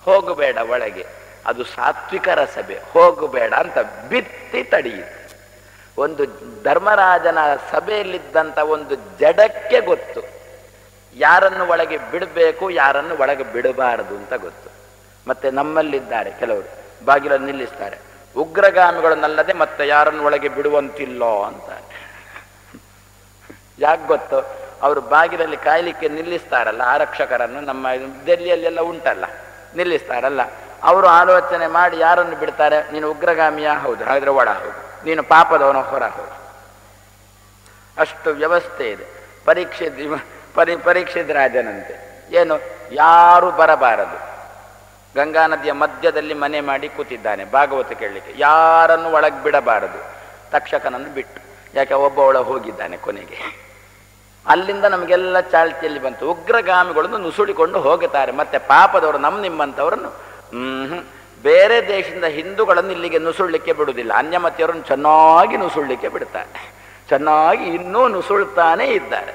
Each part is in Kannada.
ಹೋಗಬೇಡ ಒಳಗೆ, ಅದು ಸಾತ್ವಿಕರ ಸಭೆ, ಹೋಗಬೇಡ ಅಂತ ಬಿತ್ತಿ ತಡೆಯಿತು. ಒಂದು ಧರ್ಮರಾಜನ ಸಭೆಯಲ್ಲಿದ್ದಂಥ ಒಂದು ಜಡಕ್ಕೆ ಗೊತ್ತು ಯಾರನ್ನು ಒಳಗೆ ಬಿಡಬೇಕು, ಯಾರನ್ನು ಒಳಗೆ ಬಿಡಬಾರದು ಅಂತ ಗೊತ್ತು. ಮತ್ತೆ ನಮ್ಮಲ್ಲಿದ್ದಾರೆ ಕೆಲವರು ಬಾಗಿಲನ್ನು ನಿಲ್ಲಿಸ್ತಾರೆ, ಉಗ್ರಗಾಮಿಗಳನ್ನಲ್ಲದೆ ಮತ್ತೆ ಯಾರನ್ನು ಒಳಗೆ ಬಿಡುವಂತಿಲ್ಲೋ ಅಂತಾರೆ. ಯಾಕೆ ಗೊತ್ತು? ಅವರು ಬಾಗಿಲಲ್ಲಿ ಕಾಯಲಿಕ್ಕೆ ನಿಲ್ಲಿಸ್ತಾರಲ್ಲ ಆರಕ್ಷಕರನ್ನು, ನಮ್ಮ ಡೆಲ್ಲಿಯಲ್ಲೆಲ್ಲ ಉಂಟಲ್ಲ, ನಿಲ್ಲಿಸ್ತಾರಲ್ಲ, ಅವರು ಆಲೋಚನೆ ಮಾಡಿ ಯಾರನ್ನು ಬಿಡ್ತಾರೆ? ನೀನು ಉಗ್ರಗಾಮಿಯ? ಹೌದು, ಹಾಗಾದ್ರೆ ಒಳ ಹೋಗು. ನೀನು ಪಾಪದವನ, ಹೊರ ಹೋಗು. ಅಷ್ಟು ವ್ಯವಸ್ಥೆ ಇದೆ. ಪರೀಕ್ಷಿತ ರಾಜನಂತೆ ಏನು, ಯಾರು ಬರಬಾರದು. ಗಂಗಾ ನದಿಯ ಮಧ್ಯದಲ್ಲಿ ಮನೆ ಮಾಡಿ ಕೂತಿದ್ದಾನೆ ಭಾಗವತ ಕೇಳಲಿಕ್ಕೆ, ಯಾರನ್ನು ಒಳಗೆ ಬಿಡಬಾರದು. ತಕ್ಷಕನನ್ನು ಬಿಟ್ಟು, ಯಾಕೆ ಒಬ್ಬ ಒಳ ಹೋಗಿದ್ದಾನೆ ಕೊನೆಗೆ. ಅಲ್ಲಿಂದ ನಮಗೆಲ್ಲ ಚಾಲ್ತಿಯಲ್ಲಿ ಬಂತು. ಉಗ್ರಗಾಮಿಗಳನ್ನು ನುಸುಳಿಕೊಂಡು ಹೋಗುತ್ತಾರೆ. ಮತ್ತೆ ಪಾಪದವರು ನಿಮ್ಮಂಥವರನ್ನು ಬೇರೆ ದೇಶದಿಂದ ಹಿಂದೂಗಳನ್ನು ಇಲ್ಲಿಗೆ ನುಸುಳಲಿಕ್ಕೆ ಬಿಡುವುದಿಲ್ಲ. ಅನ್ಯಮತಿಯವರನ್ನು ಚೆನ್ನಾಗಿ ನುಸುಳಲಿಕ್ಕೆ ಬಿಡ್ತಾರೆ, ಚೆನ್ನಾಗಿ ಇನ್ನೂ ನುಸುಳ್ತಾನೇ ಇದ್ದಾರೆ.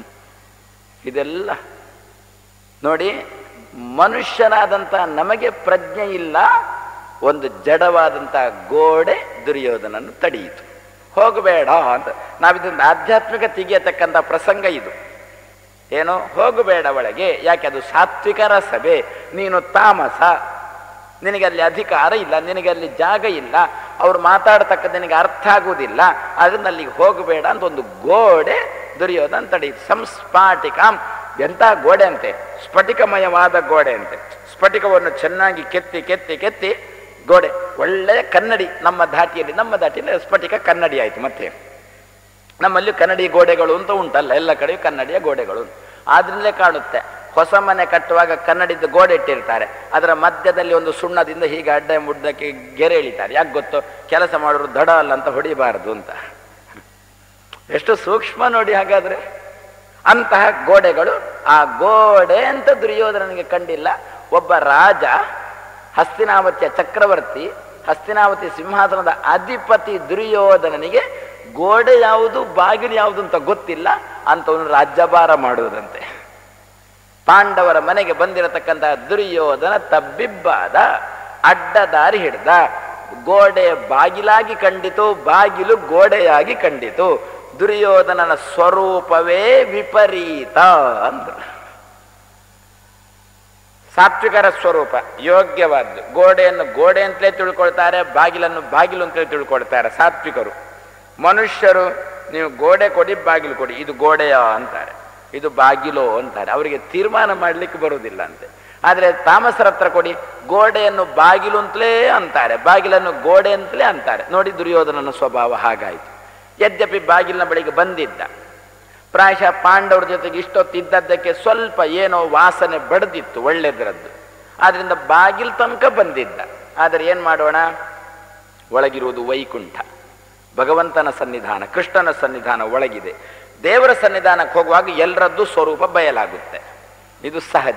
ಇದೆಲ್ಲ ನೋಡಿ, ಮನುಷ್ಯನಾದಂಥ ನಮಗೆ ಪ್ರಜ್ಞೆ ಇಲ್ಲ, ಒಂದು ಜಡವಾದಂಥ ಗೋಡೆ ದುರ್ಯೋಧನನ್ನು ತಡೆಯಿತು. ಹೋಗಬೇಡ ಅಂತ ನಾವಿದೊಂದು ಆಧ್ಯಾತ್ಮಿಕ ತೆಗೆಯತಕ್ಕಂಥ ಪ್ರಸಂಗ ಇದು. ಏನು, ಹೋಗಬೇಡ ಒಳಗೆ, ಯಾಕೆ? ಅದು ಸಾತ್ವಿಕರ ಸಭೆ, ನೀನು ತಾಮಸ, ನಿನಗೆ ಅಲ್ಲಿ ಅಧಿಕಾರ ಇಲ್ಲ, ನಿನಗೆ ಅಲ್ಲಿ ಜಾಗ ಇಲ್ಲ, ಅವ್ರು ಮಾತಾಡ್ತಕ್ಕಂಥ ನಿನಗೆ ಅರ್ಥ ಆಗುವುದಿಲ್ಲ, ಅದನ್ನ ಅಲ್ಲಿಗೆ ಹೋಗಬೇಡ ಅಂತ ಒಂದು ಗೋಡೆ ದುರ್ಯೋಧನ ತಡೆಯಿತು. ಸಂಸ್ಫಾಟಿಕಾಂ, ಎಂಥ ಗೋಡೆ ಅಂತೆ, ಸ್ಫಟಿಕಮಯವಾದ ಗೋಡೆ ಅಂತೆ. ಸ್ಫಟಿಕವನ್ನು ಚೆನ್ನಾಗಿ ಕೆತ್ತಿ ಕೆತ್ತಿ ಕೆತ್ತಿ ಗೋಡೆ, ಒಳ್ಳೆಯ ಕನ್ನಡಿ. ನಮ್ಮ ದಾಟಿಯಲ್ಲಿ ಸ್ಫಟಿಕ ಕನ್ನಡಿ ಆಯಿತು. ಮತ್ತೆ ನಮ್ಮಲ್ಲಿ ಕನ್ನಡಿ ಗೋಡೆಗಳು ಅಂತ ಉಂಟಲ್ಲ, ಎಲ್ಲ ಕಡೆಯೂ ಕನ್ನಡಿಯ ಗೋಡೆಗಳು. ಆದ್ರಿಂದಲೇ ಕಾಣುತ್ತೆ, ಹೊಸ ಮನೆ ಕಟ್ಟುವಾಗ ಕನ್ನಡಿದ ಗೋಡೆ ಇಟ್ಟಿರ್ತಾರೆ, ಅದರ ಮಧ್ಯದಲ್ಲಿ ಒಂದು ಸುಣ್ಣದಿಂದ ಹೀಗೆ ಅಡ್ಡ ಮುಡ್ದಕ್ಕೆ ಗೆರೆ ಎಳಿತಾರೆ. ಯಾಕೆ ಗೊತ್ತು? ಕೆಲಸ ಮಾಡೋರು ದಡ ಅಲ್ಲ ಅಂತ ಹೊಡಿಬಾರದು ಅಂತ. ಎಷ್ಟು ಸೂಕ್ಷ್ಮ ನೋಡಿ. ಹಾಗಾದ್ರೆ ಅಂತಹ ಗೋಡೆಗಳು, ಆ ಗೋಡೆ ಅಂತ ದುರ್ಯೋಧನನಿಗೆ ಕಂಡಿಲ್ಲ. ಒಬ್ಬ ರಾಜ, ಹಸ್ತಿನಾವತಿಯ ಚಕ್ರವರ್ತಿ, ಹಸ್ತಿನಾವತಿ ಸಿಂಹಾಸನದ ಅಧಿಪತಿ ದುರ್ಯೋಧನನಿಗೆ ಗೋಡೆ ಯಾವುದು ಬಾಗಿಲು ಯಾವುದು ಅಂತ ಗೊತ್ತಿಲ್ಲ, ಅಂತವನು ರಾಜ್ಯಭಾರ ಮಾಡುವುದಂತೆ. ಪಾಂಡವರ ಮನೆಗೆ ಬಂದಿರತಕ್ಕಂತಹ ದುರ್ಯೋಧನ ತಬ್ಬಿಬ್ಬಾದ, ಅಡ್ಡ ದಾರಿ ಹಿಡ್ದ. ಗೋಡೆ ಬಾಗಿಲಾಗಿ ಕಂಡಿತು, ಬಾಗಿಲು ಗೋಡೆಯಾಗಿ ಕಂಡಿತು. ದುರ್ಯೋಧನನ ಸ್ವರೂಪವೇ ವಿಪರೀತ ಅಂದ್ರು. ಸಾತ್ವಿಕರ ಸ್ವರೂಪ ಯೋಗ್ಯವಾದ್ದು. ಗೋಡೆಯನ್ನು ಗೋಡೆ ಅಂತಲೇ ತಿಳ್ಕೊಳ್ತಾರೆ, ಬಾಗಿಲನ್ನು ಬಾಗಿಲು ಅಂತಲೇ ತಿಳ್ಕೊಳ್ತಾರೆ ಸಾತ್ವಿಕರು. ಮನುಷ್ಯರು ನೀವು ಗೋಡೆ ಕೊಡಿ, ಬಾಗಿಲು ಕೊಡಿ, ಇದು ಗೋಡೆಯ ಅಂತಾರೆ, ಇದು ಬಾಗಿಲೋ ಅಂತಾರೆ. ಅವರಿಗೆ ತೀರ್ಮಾನ ಮಾಡಲಿಕ್ಕೆ ಬರುವುದಿಲ್ಲ ಅಂತೆ. ಆದರೆ ತಾಮಸರ ಹತ್ರ ಕೊಡಿ, ಗೋಡೆಯನ್ನು ಬಾಗಿಲು ಅಂತಲೇ ಅಂತಾರೆ, ಬಾಗಿಲನ್ನು ಗೋಡೆ ಅಂತಲೇ ಅಂತಾರೆ. ನೋಡಿ, ದುರ್ಯೋಧನನ ಸ್ವಭಾವ ಹಾಗಾಯಿತು. ಯದ್ಯಪಿ ಬಾಗಿಲಿನ ಬಳಿಗೆ ಬಂದಿದ್ದ, ಪ್ರಾಯಶಃ ಪಾಂಡವರ ಜೊತೆಗೆ ಇಷ್ಟೊತ್ತಿದ್ದದ್ದಕ್ಕೆ ಸ್ವಲ್ಪ ಏನೋ ವಾಸನೆ ಬಡ್ದಿತ್ತು ಒಳ್ಳೆದ್ರದ್ದು, ಆದ್ರಿಂದ ಬಾಗಿಲು ತನಕ ಬಂದಿದ್ದ. ಆದರೆ ಏನ್ ಮಾಡೋಣ, ಒಳಗಿರುವುದು ವೈಕುಂಠ, ಭಗವಂತನ ಸನ್ನಿಧಾನ, ಕೃಷ್ಣನ ಸನ್ನಿಧಾನ ಒಳಗಿದೆ. ದೇವರ ಸನ್ನಿಧಾನಕ್ಕೆ ಹೋಗುವಾಗ ಎಲ್ಲರದ್ದು ಸ್ವರೂಪ ಬಯಲಾಗುತ್ತೆ, ಇದು ಸಹಜ.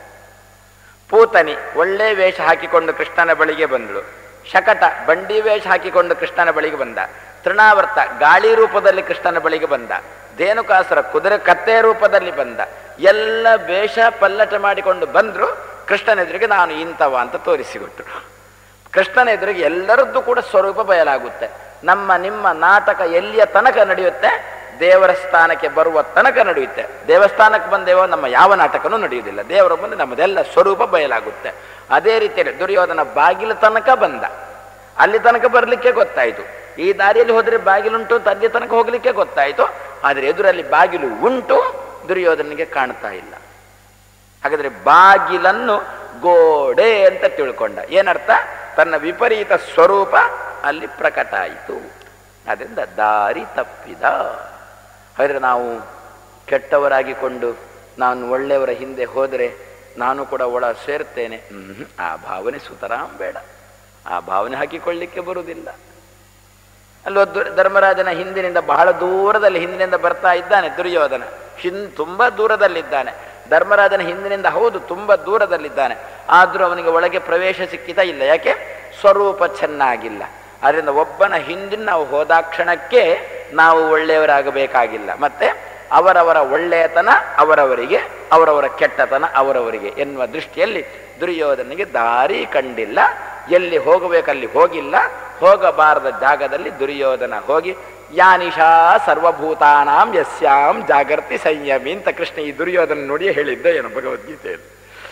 ಪೂತನಿ ಒಳ್ಳೆ ವೇಷ ಹಾಕಿಕೊಂಡು ಕೃಷ್ಣನ ಬಳಿಗೆ ಬಂದಳು. ಶಕಟ ಬಂಡಿ ವೇಷ ಹಾಕಿಕೊಂಡು ಕೃಷ್ಣನ ಬಳಿಗೆ ಬಂದ. ತೃಣಾವರ್ತ ಗಾಳಿ ರೂಪದಲ್ಲಿ ಕೃಷ್ಣನ ಬಳಿಗೆ ಬಂದ. ಧೇನುಕಾಸುರ ಕುದುರೆ ಕತ್ತೆ ರೂಪದಲ್ಲಿ ಬಂದ. ಎಲ್ಲ ವೇಷ ಪಲ್ಲಟ ಮಾಡಿಕೊಂಡು ಬಂದ್ರು. ಕೃಷ್ಣನ ಎದುರಿಗೆ ನಾನು ಇಂಥವ ಅಂತ ತೋರಿಸಿಕೊಟ್ರು. ಕೃಷ್ಣನ ಎದುರಿಗೆ ಎಲ್ಲರದ್ದು ಕೂಡ ಸ್ವರೂಪ ಬಯಲಾಗುತ್ತೆ. ನಮ್ಮ ನಿಮ್ಮ ನಾಟಕ ಎಲ್ಲಿಯ ತನಕ ನಡೆಯುತ್ತೆ? ದೇವರ ಸ್ಥಾನಕ್ಕೆ ಬರುವ ತನಕ ನಡೆಯುತ್ತೆ. ದೇವಸ್ಥಾನಕ್ಕೆ ಬಂದೇವೋ ನಮ್ಮ ಯಾವ ನಾಟಕನೂ ನಡೆಯುವುದಿಲ್ಲ. ದೇವರ ಮುಂದೆ ನಮ್ಮದೆಲ್ಲ ಸ್ವರೂಪ ಬಯಲಾಗುತ್ತೆ. ಅದೇ ರೀತಿಯಲ್ಲಿ ದುರ್ಯೋಧನ ಬಾಗಿಲು ತನಕ ಬಂದ. ಅಲ್ಲಿ ತನಕ ಬರಲಿಕ್ಕೆ ಗೊತ್ತಾಯಿತು, ಈ ದಾರಿಯಲ್ಲಿ ಹೋದರೆ ಬಾಗಿಲುಂಟು ಅಂತ ಅಲ್ಲಿ ತನಕ ಹೋಗ್ಲಿಕ್ಕೆ ಗೊತ್ತಾಯಿತು. ಆದರೆ ಎದುರಲ್ಲಿ ಬಾಗಿಲು ಉಂಟು, ದುರ್ಯೋಧನಿಗೆ ಕಾಣ್ತಾ ಇಲ್ಲ. ಹಾಗಾದ್ರೆ ಬಾಗಿಲನ್ನು ಗೋಡೆ ಅಂತ ತಿಳ್ಕೊಂಡ. ಏನರ್ಥ? ತನ್ನ ವಿಪರೀತ ಸ್ವರೂಪ ಅಲ್ಲಿ ಪ್ರಕಟ ಆಯಿತು. ಅದರಿಂದ ದಾರಿ ತಪ್ಪಿದ. ಹಾಗಾದ್ರೆ ನಾವು ಕೆಟ್ಟವರಾಗಿಕೊಂಡು ನಾನು ಒಳ್ಳೆಯವರ ಹಿಂದೆ ಹೋದರೆ ನಾನು ಕೂಡ ಒಳ ಸೇರ್ತೇನೆ, ಆ ಭಾವನೆ ಸುತರಾಂ ಬೇಡ. ಆ ಭಾವನೆ ಹಾಕಿಕೊಳ್ಳಿಕ್ಕೆ ಬರುವುದಿಲ್ಲ. ಅಲ್ಲೊಂದು ಧರ್ಮರಾಜನ ಹಿಂದಿನಿಂದ ಬಹಳ ದೂರದಲ್ಲಿ ಹಿಂದಿನಿಂದ ಬರ್ತಾ ಇದ್ದಾನೆ ದುರ್ಯೋಧನ. ತುಂಬಾ ದೂರದಲ್ಲಿದ್ದಾನೆ. ಧರ್ಮರಾಜನ ಹಿಂದಿನಿಂದ ಹೌದು ತುಂಬಾ ದೂರದಲ್ಲಿದ್ದಾನೆ. ಆದ್ರೂ ಅವನಿಗೆ ಒಳಗೆ ಪ್ರವೇಶ ಸಿಕ್ಕಿತಾ ಇಲ್ಲ. ಯಾಕೆ? ಸ್ವರೂಪ ಚೆನ್ನಾಗಿಲ್ಲ. ಅದರಿಂದ ಒಬ್ಬನ ಹಿಂದಿನ ನಾವು ಹೋದಾಕ್ಷಣಕ್ಕೆ ನಾವು ಒಳ್ಳೆಯವರಾಗಬೇಕಾಗಿಲ್ಲ. ಮತ್ತೆ ಅವರವರ ಒಳ್ಳೆಯತನ ಅವರವರಿಗೆ, ಅವರವರ ಕೆಟ್ಟತನ ಅವರವರಿಗೆ ಎನ್ನುವ ದೃಷ್ಟಿಯಲ್ಲಿ ದುರ್ಯೋಧನಿಗೆ ದಾರಿ ಕಂಡಿಲ್ಲ, ಎಲ್ಲಿ ಹೋಗಬೇಕಲ್ಲಿ ಹೋಗಿಲ್ಲ, ಹೋಗಬಾರದ ಜಾಗದಲ್ಲಿ ದುರ್ಯೋಧನ ಹೋಗಿ ಯಾನಿಶಾ ಸರ್ವಭೂತಾನಾಂ ಯಸ್ಯಾಂ ಜಾಗರ್ತಿ ಸಂಯಮಿ ಅಂತ ಕೃಷ್ಣ ಈ ದುರ್ಯೋಧನ ನೋಡಿ ಹೇಳಿದ್ದ ಏನು ಭಗವದ್ಗೀತೆಯಲ್ಲಿ.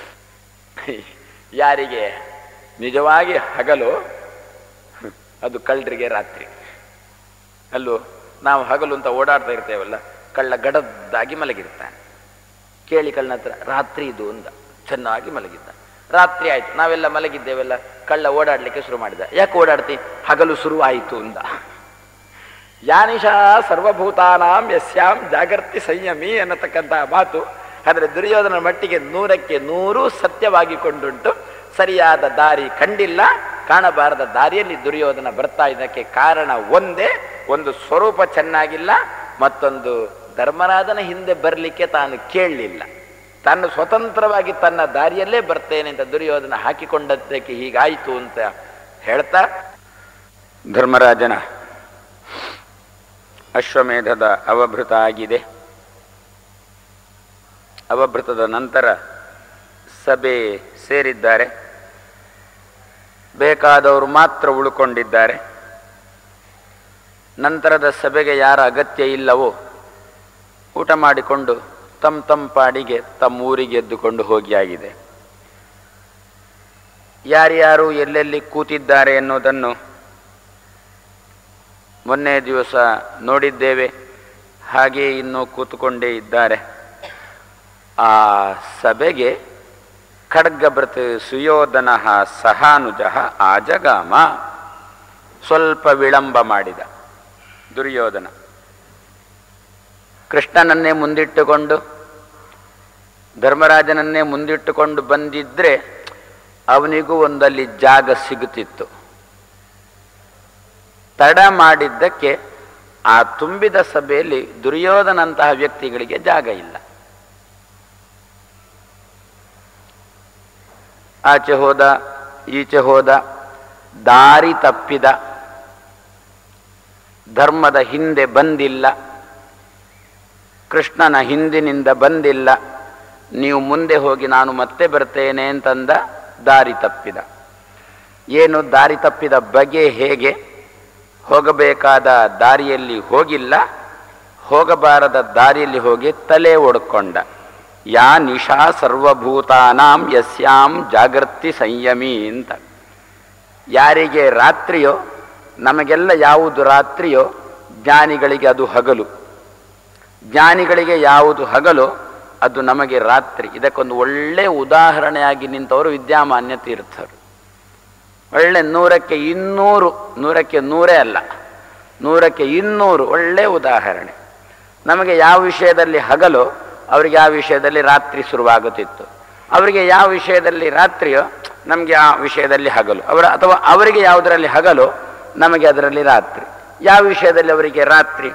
ಯಾರಿಗೆ ನಿಜವಾಗಿ ಹಗಲು ಅದು ಕಳ್ಳರಿಗೆ ರಾತ್ರಿ. ಅಲ್ಲೂ ನಾವು ಹಗಲು ಅಂತ ಓಡಾಡ್ತಾ ಇರ್ತೇವಲ್ಲ, ಕಳ್ಳ ಗಡದ್ದಾಗಿ ಮಲಗಿರ್ತಾನೆ. ಕೇಳಿ ಕಳ್ಳನ ಹತ್ರ ರಾತ್ರಿ ಇದು ಅಂದ, ಚೆನ್ನಾಗಿ ಮಲಗಿದ್ದ. ರಾತ್ರಿ ಆಯ್ತು, ನಾವೆಲ್ಲ ಮಲಗಿದ್ದೇವೆಲ್ಲ, ಕಳ್ಳ ಓಡಾಡ್ಲಿಕ್ಕೆ ಶುರು ಮಾಡಿದ. ಯಾಕೆ ಓಡಾಡ್ತಿ? ಹಗಲು ಶುರು ಆಯಿತು ಅಂದ. ಯಾನಿಶಾ ಸರ್ವಭೂತಾನಾಂ ಯಸ್ಯಾಂ ಜಾಗರ್ತಿ ಸಂಯಮಿ ಅನ್ನತಕ್ಕಂತಹ ಮಾತು. ಆದರೆ ದುರ್ಯೋಧನ ಮಟ್ಟಿಗೆ 100ಕ್ಕೆ 100 ಸತ್ಯವಾಗಿ ಕೊಂಡುಂಟು. ಸರಿಯಾದ ದಾರಿ ಕಂಡಿಲ್ಲ, ಕಾಣಬಾರದ ದಾರಿಯಲ್ಲಿ ದುರ್ಯೋಧನ ಬರ್ತಾ ಇದಕ್ಕೆ ಕಾರಣ ಒಂದೇ, ಒಂದು ಸ್ವರೂಪ ಚೆನ್ನಾಗಿಲ್ಲ, ಮತ್ತೊಂದು ಧರ್ಮರಾಜನ ಹಿಂದೆ ಬರಲಿಕ್ಕೆ ತಾನು ಕೇಳಲಿಲ್ಲ. ತಾನು ಸ್ವತಂತ್ರವಾಗಿ ತನ್ನ ದಾರಿಯಲ್ಲೇ ಬರ್ತೇನೆ ಅಂತ ದುರ್ಯೋಧನ ಹಾಕಿಕೊಂಡದ್ದಕ್ಕೆ ಹೀಗಾಯಿತು ಅಂತ ಹೇಳ್ತಾ, ಧರ್ಮರಾಜನ ಅಶ್ವಮೇಧದ ಅವಭೃತ ಆಗಿದೆ. ಅವಭೃತದ ನಂತರ ಸಭೆ ಸೇರಿದ್ದಾರೆ. ಬೇಕಾದವರು ಮಾತ್ರ ಉಳ್ಕೊಂಡಿದ್ದಾರೆ. ನಂತರದ ಸಭೆಗೆ ಯಾರ ಅಗತ್ಯ ಇಲ್ಲವೋ ಊಟ ಮಾಡಿಕೊಂಡು ತಮ್ಮ ಪಾಡಿಗೆ ತಮ್ಮ ಊರಿಗೆ ಎದ್ದುಕೊಂಡು ಹೋಗಿ ಆಗಿದೆ. ಯಾರ್ಯಾರು ಎಲ್ಲೆಲ್ಲಿ ಕೂತಿದ್ದಾರೆ ಎನ್ನುವುದನ್ನು ಮೊನ್ನೆ ದಿವಸ ನೋಡಿದ್ದೇವೆ. ಹಾಗೆ ಇನ್ನೂ ಕೂತುಕೊಂಡೇ ಇದ್ದಾರೆ. ಆ ಸಭೆಗೆ ಖಡ್ಗಭೃತ್ ಸುಯೋಧನ ಸಹಾನುಜ ಆಜಗಾಮ. ಸ್ವಲ್ಪ ವಿಳಂಬ ಮಾಡಿದ ದುರ್ಯೋಧನ. ಕೃಷ್ಣನನ್ನೇ ಮುಂದಿಟ್ಟುಕೊಂಡು ಧರ್ಮರಾಜನನ್ನೇ ಮುಂದಿಟ್ಟುಕೊಂಡು ಬಂದಿದ್ರೆ ಅವನಿಗೂ ಒಂದಲ್ಲಿ ಜಾಗ ಸಿಗುತ್ತಿತ್ತು. ತಡ ಮಾಡಿದ್ದಕ್ಕೆ ಆ ತುಂಬಿದ ಸಭೆಯಲ್ಲಿ ದುರ್ಯೋಧನಂತಹ ವ್ಯಕ್ತಿಗಳಿಗೆ ಜಾಗ ಇಲ್ಲ. ಆಚೆ ಹೋದ, ಈಚೆ ಹೋದ, ದಾರಿ ತಪ್ಪಿದ, ಧರ್ಮದ ಹಿಂದೆ ಬಂದಿಲ್ಲ, ಕೃಷ್ಣನ ಹಿಂದಿನಿಂದ ಬಂದಿಲ್ಲ, ನೀವು ಮುಂದೆ ಹೋಗಿ ನಾನು ಮತ್ತೆ ಬರ್ತೇನೆ ಅಂತಂದ, ದಾರಿ ತಪ್ಪಿದ. ಏನು ದಾರಿ ತಪ್ಪಿದ ಬಗೆ ಹೇಗೆ? ಹೋಗಬೇಕಾದ ದಾರಿಯಲ್ಲಿ ಹೋಗಿಲ್ಲ, ಹೋಗಬಾರದ ದಾರಿಯಲ್ಲಿ ಹೋಗಿ ತಲೆ ಒಡ್ಕೊಂಡ. ಯಾ ನಿಶಾ ಸರ್ವಭೂತಾನಾಂ ಯಸ್ಯಾಂ ಜಾಗರ್ತಿ ಸಂಯಮಿ ಅಂತ. ಯಾರಿಗೆ ರಾತ್ರಿಯೋ, ನಮಗೆಲ್ಲ ಯಾವುದು ರಾತ್ರಿಯೋ ಜ್ಞಾನಿಗಳಿಗೆ ಅದು ಹಗಲು, ಜ್ಞಾನಿಗಳಿಗೆ ಯಾವುದು ಹಗಲು ಅದು ನಮಗೆ ರಾತ್ರಿ. ಇದಕ್ಕೊಂದು ಒಳ್ಳೆ ಉದಾಹರಣೆಯಾಗಿ ನಿಂತವರು ವಿದ್ಯಾಮಾನ್ಯ ತೀರ್ಥರು. ಒಳ್ಳೆ 100ಕ್ಕೆ 200, 100ಕ್ಕೆ 100 ಅಲ್ಲ, 100ಕ್ಕೆ 200 ಒಳ್ಳೆ ಉದಾಹರಣೆ. ನಮಗೆ ಯಾವ ವಿಷಯದಲ್ಲಿ ಹಗಲು ಅವರಿಗೆ ಆ ವಿಷಯದಲ್ಲಿ ರಾತ್ರಿ ಶುರುವಾಗುತ್ತಿತ್ತು. ಅವರಿಗೆ ಯಾವ ವಿಷಯದಲ್ಲಿ ರಾತ್ರಿಯೋ ನಮಗೆ ಆ ವಿಷಯದಲ್ಲಿ ಹಗಲು. ಅಥವಾ ಅವರಿಗೆ ಯಾವುದರಲ್ಲಿ ಹಗಲು ನಮಗೆ ಅದರಲ್ಲಿ ರಾತ್ರಿ. ಯಾವ ವಿಷಯದಲ್ಲಿ ಅವರಿಗೆ ರಾತ್ರಿ?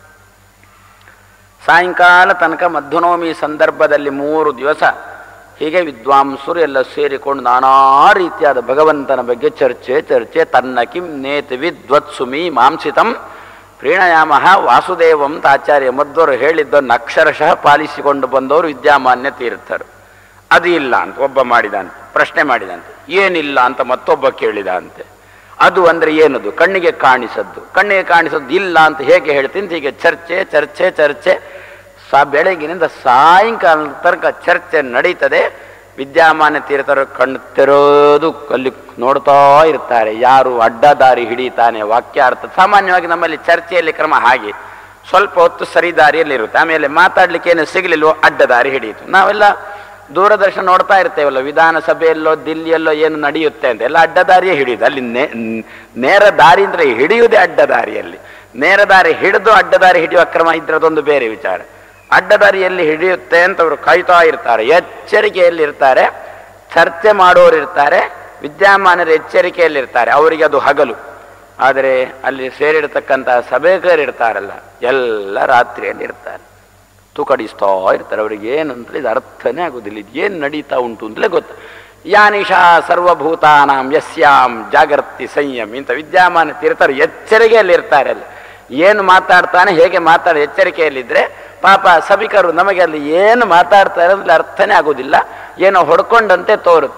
ಸಾಯಂಕಾಲ ತನಕ ಮಧ್ವನವಮಿ ಸಂದರ್ಭದಲ್ಲಿ 3 ದಿವಸ ಹೀಗೆ ವಿದ್ವಾಂಸರು ಎಲ್ಲ ಸೇರಿಕೊಂಡು ನಾನಾ ರೀತಿಯಾದ ಭಗವಂತನ ಬಗ್ಗೆ ಚರ್ಚೆ. ತನ್ನ ಕಿಂ ನೇತಿ ವಿದ್ವತ್ಸುಮಿ ಮಾಂಸಿತಂ ಪ್ರೀಣಯಾಮಃ ವಾಸುದೇವಂ ಅಂತ ಆಚಾರ್ಯ ಮಧ್ವರು ಹೇಳಿದ್ದನ್ನು ಅಕ್ಷರಶಃ ಪಾಲಿಸಿಕೊಂಡು ಬಂದವರು ವಿದ್ಯಾಮಾನ್ಯ ತೀರ್ಥರು. ಅದು ಇಲ್ಲ ಅಂತ ಒಬ್ಬ ಮಾಡಿದಂತೆ, ಪ್ರಶ್ನೆ ಮಾಡಿದಂತೆ. ಏನಿಲ್ಲ ಅಂತ ಮತ್ತೊಬ್ಬ ಕೇಳಿದಂತೆ. ಅದು ಅಂದರೆ ಏನದು? ಕಣ್ಣಿಗೆ ಕಾಣಿಸದ್ದು. ಕಣ್ಣಿಗೆ ಕಾಣಿಸದ್ದು ಇಲ್ಲ ಅಂತ ಹೇಗೆ ಹೇಳ್ತೀನಿ? ಹೀಗೆ ಚರ್ಚೆ ಬೆಳಗಿನಿಂದ ಸಾಯಂಕಾಲದ ತನಕ ಚರ್ಚೆ ನಡೀತದೆ. ವಿದ್ಯಾಮಾನ್ಯ ತೀರ್ಥರು ಕಣ್ಣು ತೆರೋದು ಅಲ್ಲಿ ನೋಡ್ತಾ ಇರ್ತಾರೆ. ಯಾರು ಅಡ್ಡದಾರಿ ಹಿಡಿತಾನೆ ವಾಕ್ಯಾರ್ಥ. ಸಾಮಾನ್ಯವಾಗಿ ನಮ್ಮಲ್ಲಿ ಚರ್ಚೆಯಲ್ಲಿ ಕ್ರಮ ಹಾಗೆ, ಸ್ವಲ್ಪ ಹೊತ್ತು ಸರಿ ದಾರಿಯಲ್ಲಿರುತ್ತೆ, ಆಮೇಲೆ ಮಾತಾಡ್ಲಿಕ್ಕೆ ಏನು ಸಿಗಲಿಲ್ವೋ ಅಡ್ಡದಾರಿ ಹಿಡಿಯಿತು. ನಾವೆಲ್ಲ ದೂರದರ್ಶನ ನೋಡ್ತಾ ಇರ್ತೇವಲ್ಲ, ವಿಧಾನಸಭೆಯಲ್ಲೋ ದಿಲ್ಲಿಯಲ್ಲೋ ಏನು ನಡೆಯುತ್ತೆ ಅಂತ ಎಲ್ಲ ಅಡ್ಡದಾರಿಯೇ ಹಿಡಿಯುದು. ಅಲ್ಲಿ ನೇರ ದಾರಿ ಅಂದರೆ ಹಿಡಿಯುವುದೇ ಅಡ್ಡದಾರಿಯಲ್ಲಿ. ನೇರ ದಾರಿ ಹಿಡಿದು ಅಡ್ಡದಾರಿ ಹಿಡಿಯುವ ಕ್ರಮ ಇದ್ರದೊಂದು ಬೇರೆ ವಿಚಾರ. ಅಡ್ಡದಾರಿಯಲ್ಲಿ ಹಿಡಿಯುತ್ತೆ ಅಂತ ಅವರು ಕಾಯ್ತಾ ಇರ್ತಾರೆ, ಎಚ್ಚರಿಕೆಯಲ್ಲಿರ್ತಾರೆ. ಚರ್ಚೆ ಮಾಡೋರು ಇರ್ತಾರೆ, ವಿದ್ಯಾಮಾನ್ಯರ ಎಚ್ಚರಿಕೆಯಲ್ಲಿರ್ತಾರೆ, ಅವರಿಗೆ ಅದು ಹಗಲು. ಆದರೆ ಅಲ್ಲಿ ಸೇರಿರ್ತಕ್ಕಂತಹ ಸಭೆಕರಿರ್ತಾರಲ್ಲ ಎಲ್ಲ ರಾತ್ರಿಯಲ್ಲಿ ಇರ್ತಾರೆ, ತೂಕಡಿಸ್ತಾ ಇರ್ತಾರೆ. ಅವ್ರಿಗೆ ಏನಂತಲೇ ಇದು ಅರ್ಥನೇ ಆಗೋದಿಲ್ಲ, ಇದು ಏನು ನಡೀತಾ ಉಂಟು ಅಂತಲೇ ಗೊತ್ತು. ಯಾನಿಶಾ ಸರ್ವಭೂತಾನಾಂ ಯಸ್ಯಾಂ ಜಾಗರ್ತಿ ಸಂಯಮಿ ಅಂತ ವಿದ್ಯಾಮಾನ್ಯ ತೀರ್ಥರು ಎಚ್ಚರಿಕೆಯಲ್ಲಿರ್ತಾರೆ. ಅಲ್ಲಿ ಏನು ಮಾತಾಡ್ತಾನೆ, ಹೇಗೆ ಮಾತಾಡ ಎಚ್ಚರಿಕೆಯಲ್ಲಿದ್ದರೆ ಪಾಪ ಸಭಿಕರು ನಮಗೆ ಅಲ್ಲಿ ಏನು ಮಾತಾಡ್ತಾರೆ ಅಂದ್ರೆ ಅರ್ಥನೇ ಆಗೋದಿಲ್ಲ, ಏನೋ ಹೊಡ್ಕೊಂಡಂತೆ ತೋರುತ್ತೆ.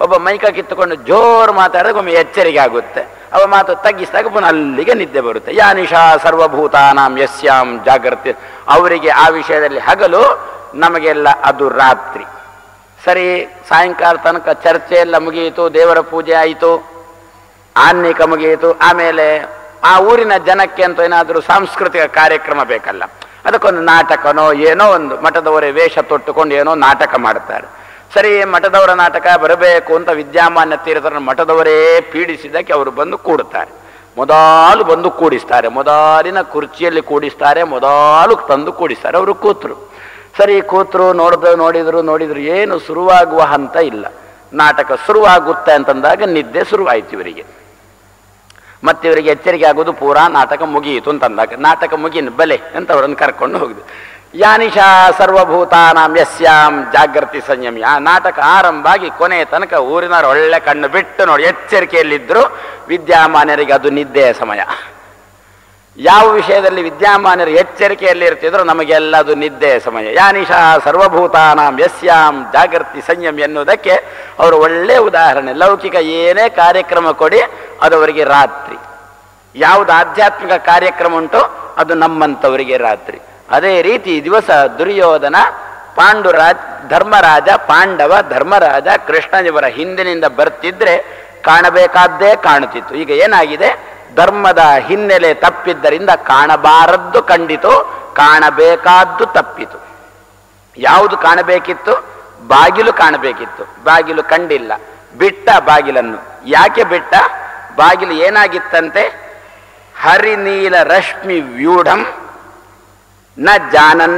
ಒಬ್ಬ ಮೈಕ ಕಿತ್ತುಕೊಂಡು ಜೋರು ಮಾತಾಡಿದ್ರೆ ಒಮ್ಮೆ ಎಚ್ಚರಿಕೆ ಆಗುತ್ತೆ, ಅವ ಮಾತು ತಗ್ಗಿಸಿದಾಗ ಪುನಃ ಅಲ್ಲಿಗೆ ನಿದ್ದೆ ಬರುತ್ತೆ. ಯಾ ನಿಶಾ ಸರ್ವಭೂತಾನಾಂ ಯಸ್ಯಾಂ ಜಾಗೃತಿ. ಅವರಿಗೆ ಆ ವಿಷಯದಲ್ಲಿ ಹಗಲು, ನಮಗೆಲ್ಲ ಅದು ರಾತ್ರಿ. ಸರಿ, ಸಾಯಂಕಾಲ ತನಕ ಚರ್ಚೆ ಎಲ್ಲ ಮುಗಿಯಿತು, ದೇವರ ಪೂಜೆ ಆಯಿತು, ಆನ್ನಿಕ ಮುಗಿಯಿತು. ಆಮೇಲೆ ಆ ಊರಿನ ಜನಕ್ಕೆ ಅಂತ ಏನಾದರೂ ಸಾಂಸ್ಕೃತಿಕ ಕಾರ್ಯಕ್ರಮ ಬೇಕಲ್ಲ, ಅದಕ್ಕೊಂದು ನಾಟಕನೋ ಏನೋ ಒಂದು, ಮಠದವರೇ ವೇಷ ತೊಟ್ಟುಕೊಂಡು ಏನೋ ನಾಟಕ ಮಾಡ್ತಾರೆ. ಸರಿ, ಮಠದವರ ನಾಟಕ ಬರಬೇಕು ಅಂತ ವಿದ್ಯಾಮಾನ್ಯ ತೀರ್ಥರ ಮಠದವರೇ ಪೀಡಿಸಿದ್ದಕ್ಕೆ ಅವರು ಬಂದು ಕೂಡುತ್ತಾರೆ. ಮೊದಲು ಬಂದು ಕೂಡಿಸ್ತಾರೆ, ಮೊದಲಿನ ಕುರ್ಚಿಯಲ್ಲಿ ಕೂಡಿಸ್ತಾರೆ, ಮೊದಲು ತಂದು ಕೂಡಿಸ್ತಾರೆ. ಅವರು ಕೂತರು. ಸರಿ, ಕೂತರು, ನೋಡಿದ್ರು ಏನು ಶುರುವಾಗುವ ಹಂತ ಇಲ್ಲ. ನಾಟಕ ಶುರುವಾಗುತ್ತೆ ಅಂತಂದಾಗ ನಿದ್ದೆ ಶುರುವಾಯಿತು ಇವರಿಗೆ. ಮತ್ತೆ ಇವರಿಗೆ ಎಚ್ಚರಿಕೆ ಆಗೋದು ಪೂರಾ ನಾಟಕ ಮುಗಿಯಿತು ಅಂತಂದಾಗ, ನಾಟಕ ಮುಗಿನ ಬಲೆ ಅಂತ ಅವರನ್ನು ಕರ್ಕೊಂಡು ಹೋಗುದು. ಯಾನಿಶಾ ಸರ್ವಭೂತಾನಾಂ ಯಸ್ಯಾಂ ಜಾಗೃತಿ ಸಂಯಮಿ. ಆ ನಾಟಕ ಆರಂಭ ಆಗಿ ಕೊನೆ ತನಕ ಊರಿನವರು ಒಳ್ಳೆ ಕಣ್ಣು ಬಿಟ್ಟು ನೋಡಿ ಎಚ್ಚರಿಕೆಯಲ್ಲಿದ್ದರು. ವಿದ್ಯಾಮಾನ್ಯರಿಗೆ ಅದು ನಿದ್ದೆಯ ಸಮಯ. ಯಾವ ವಿಷಯದಲ್ಲಿ ವಿದ್ಯಾಮಾನ್ಯರು ಎಚ್ಚರಿಕೆಯಲ್ಲಿ ಇರ್ತಿದ್ರು ನಮಗೆಲ್ಲ ಅದು ನಿದ್ದೆಯ ಸಮಯ. ಯಾನಿಶಾ ಸರ್ವಭೂತಾನಾಂ ಯಸ್ಯಾಂ ಜಾಗೃತಿ ಸಂಯಮಿ ಎನ್ನುವುದಕ್ಕೆ ಅವರು ಒಳ್ಳೆ ಉದಾಹರಣೆ. ಲೌಕಿಕ ಏನೇ ಕಾರ್ಯಕ್ರಮ ಕೊಡಿ ಅದು ಅವರಿಗೆ ರಾತ್ರಿ. ಯಾವುದು ಆಧ್ಯಾತ್ಮಿಕ ಕಾರ್ಯಕ್ರಮ ಉಂಟೋ ಅದು ನಮ್ಮಂಥವರಿಗೆ ರಾತ್ರಿ. ಅದೇ ರೀತಿ ದಿವಸ ದುರ್ಯೋಧನ, ಧರ್ಮರಾಜ, ಪಾಂಡವ, ಧರ್ಮರಾಜ, ಕೃಷ್ಣನಿವರ ಹಿಂದಿನಿಂದ ಬರ್ತಿದ್ರೆ ಕಾಣಬೇಕಾದ್ದೇ ಕಾಣುತ್ತಿತ್ತು. ಈಗ ಏನಾಗಿದೆ, ಧರ್ಮದ ಹಿನ್ನೆಲೆ ತಪ್ಪಿದ್ದರಿಂದ ಕಾಣಬಾರದ್ದು ಕಂಡಿತು, ಕಾಣಬೇಕಾದ್ದು ತಪ್ಪಿತು. ಯಾವುದು ಕಾಣಬೇಕಿತ್ತು? ಬಾಗಿಲು ಕಾಣಬೇಕಿತ್ತು, ಬಾಗಿಲು ಕಂಡಿಲ್ಲ, ಬಿಟ್ಟ ಬಾಗಿಲನ್ನು. ಯಾಕೆ ಬಿಟ್ಟ? ಬಾಗಿಲು ಏನಾಗಿತ್ತಂತೆ? ಹರಿನೀಲ ರಶ್ಮಿ ವ್ಯೂಢಂ ನ ಜಾನನ್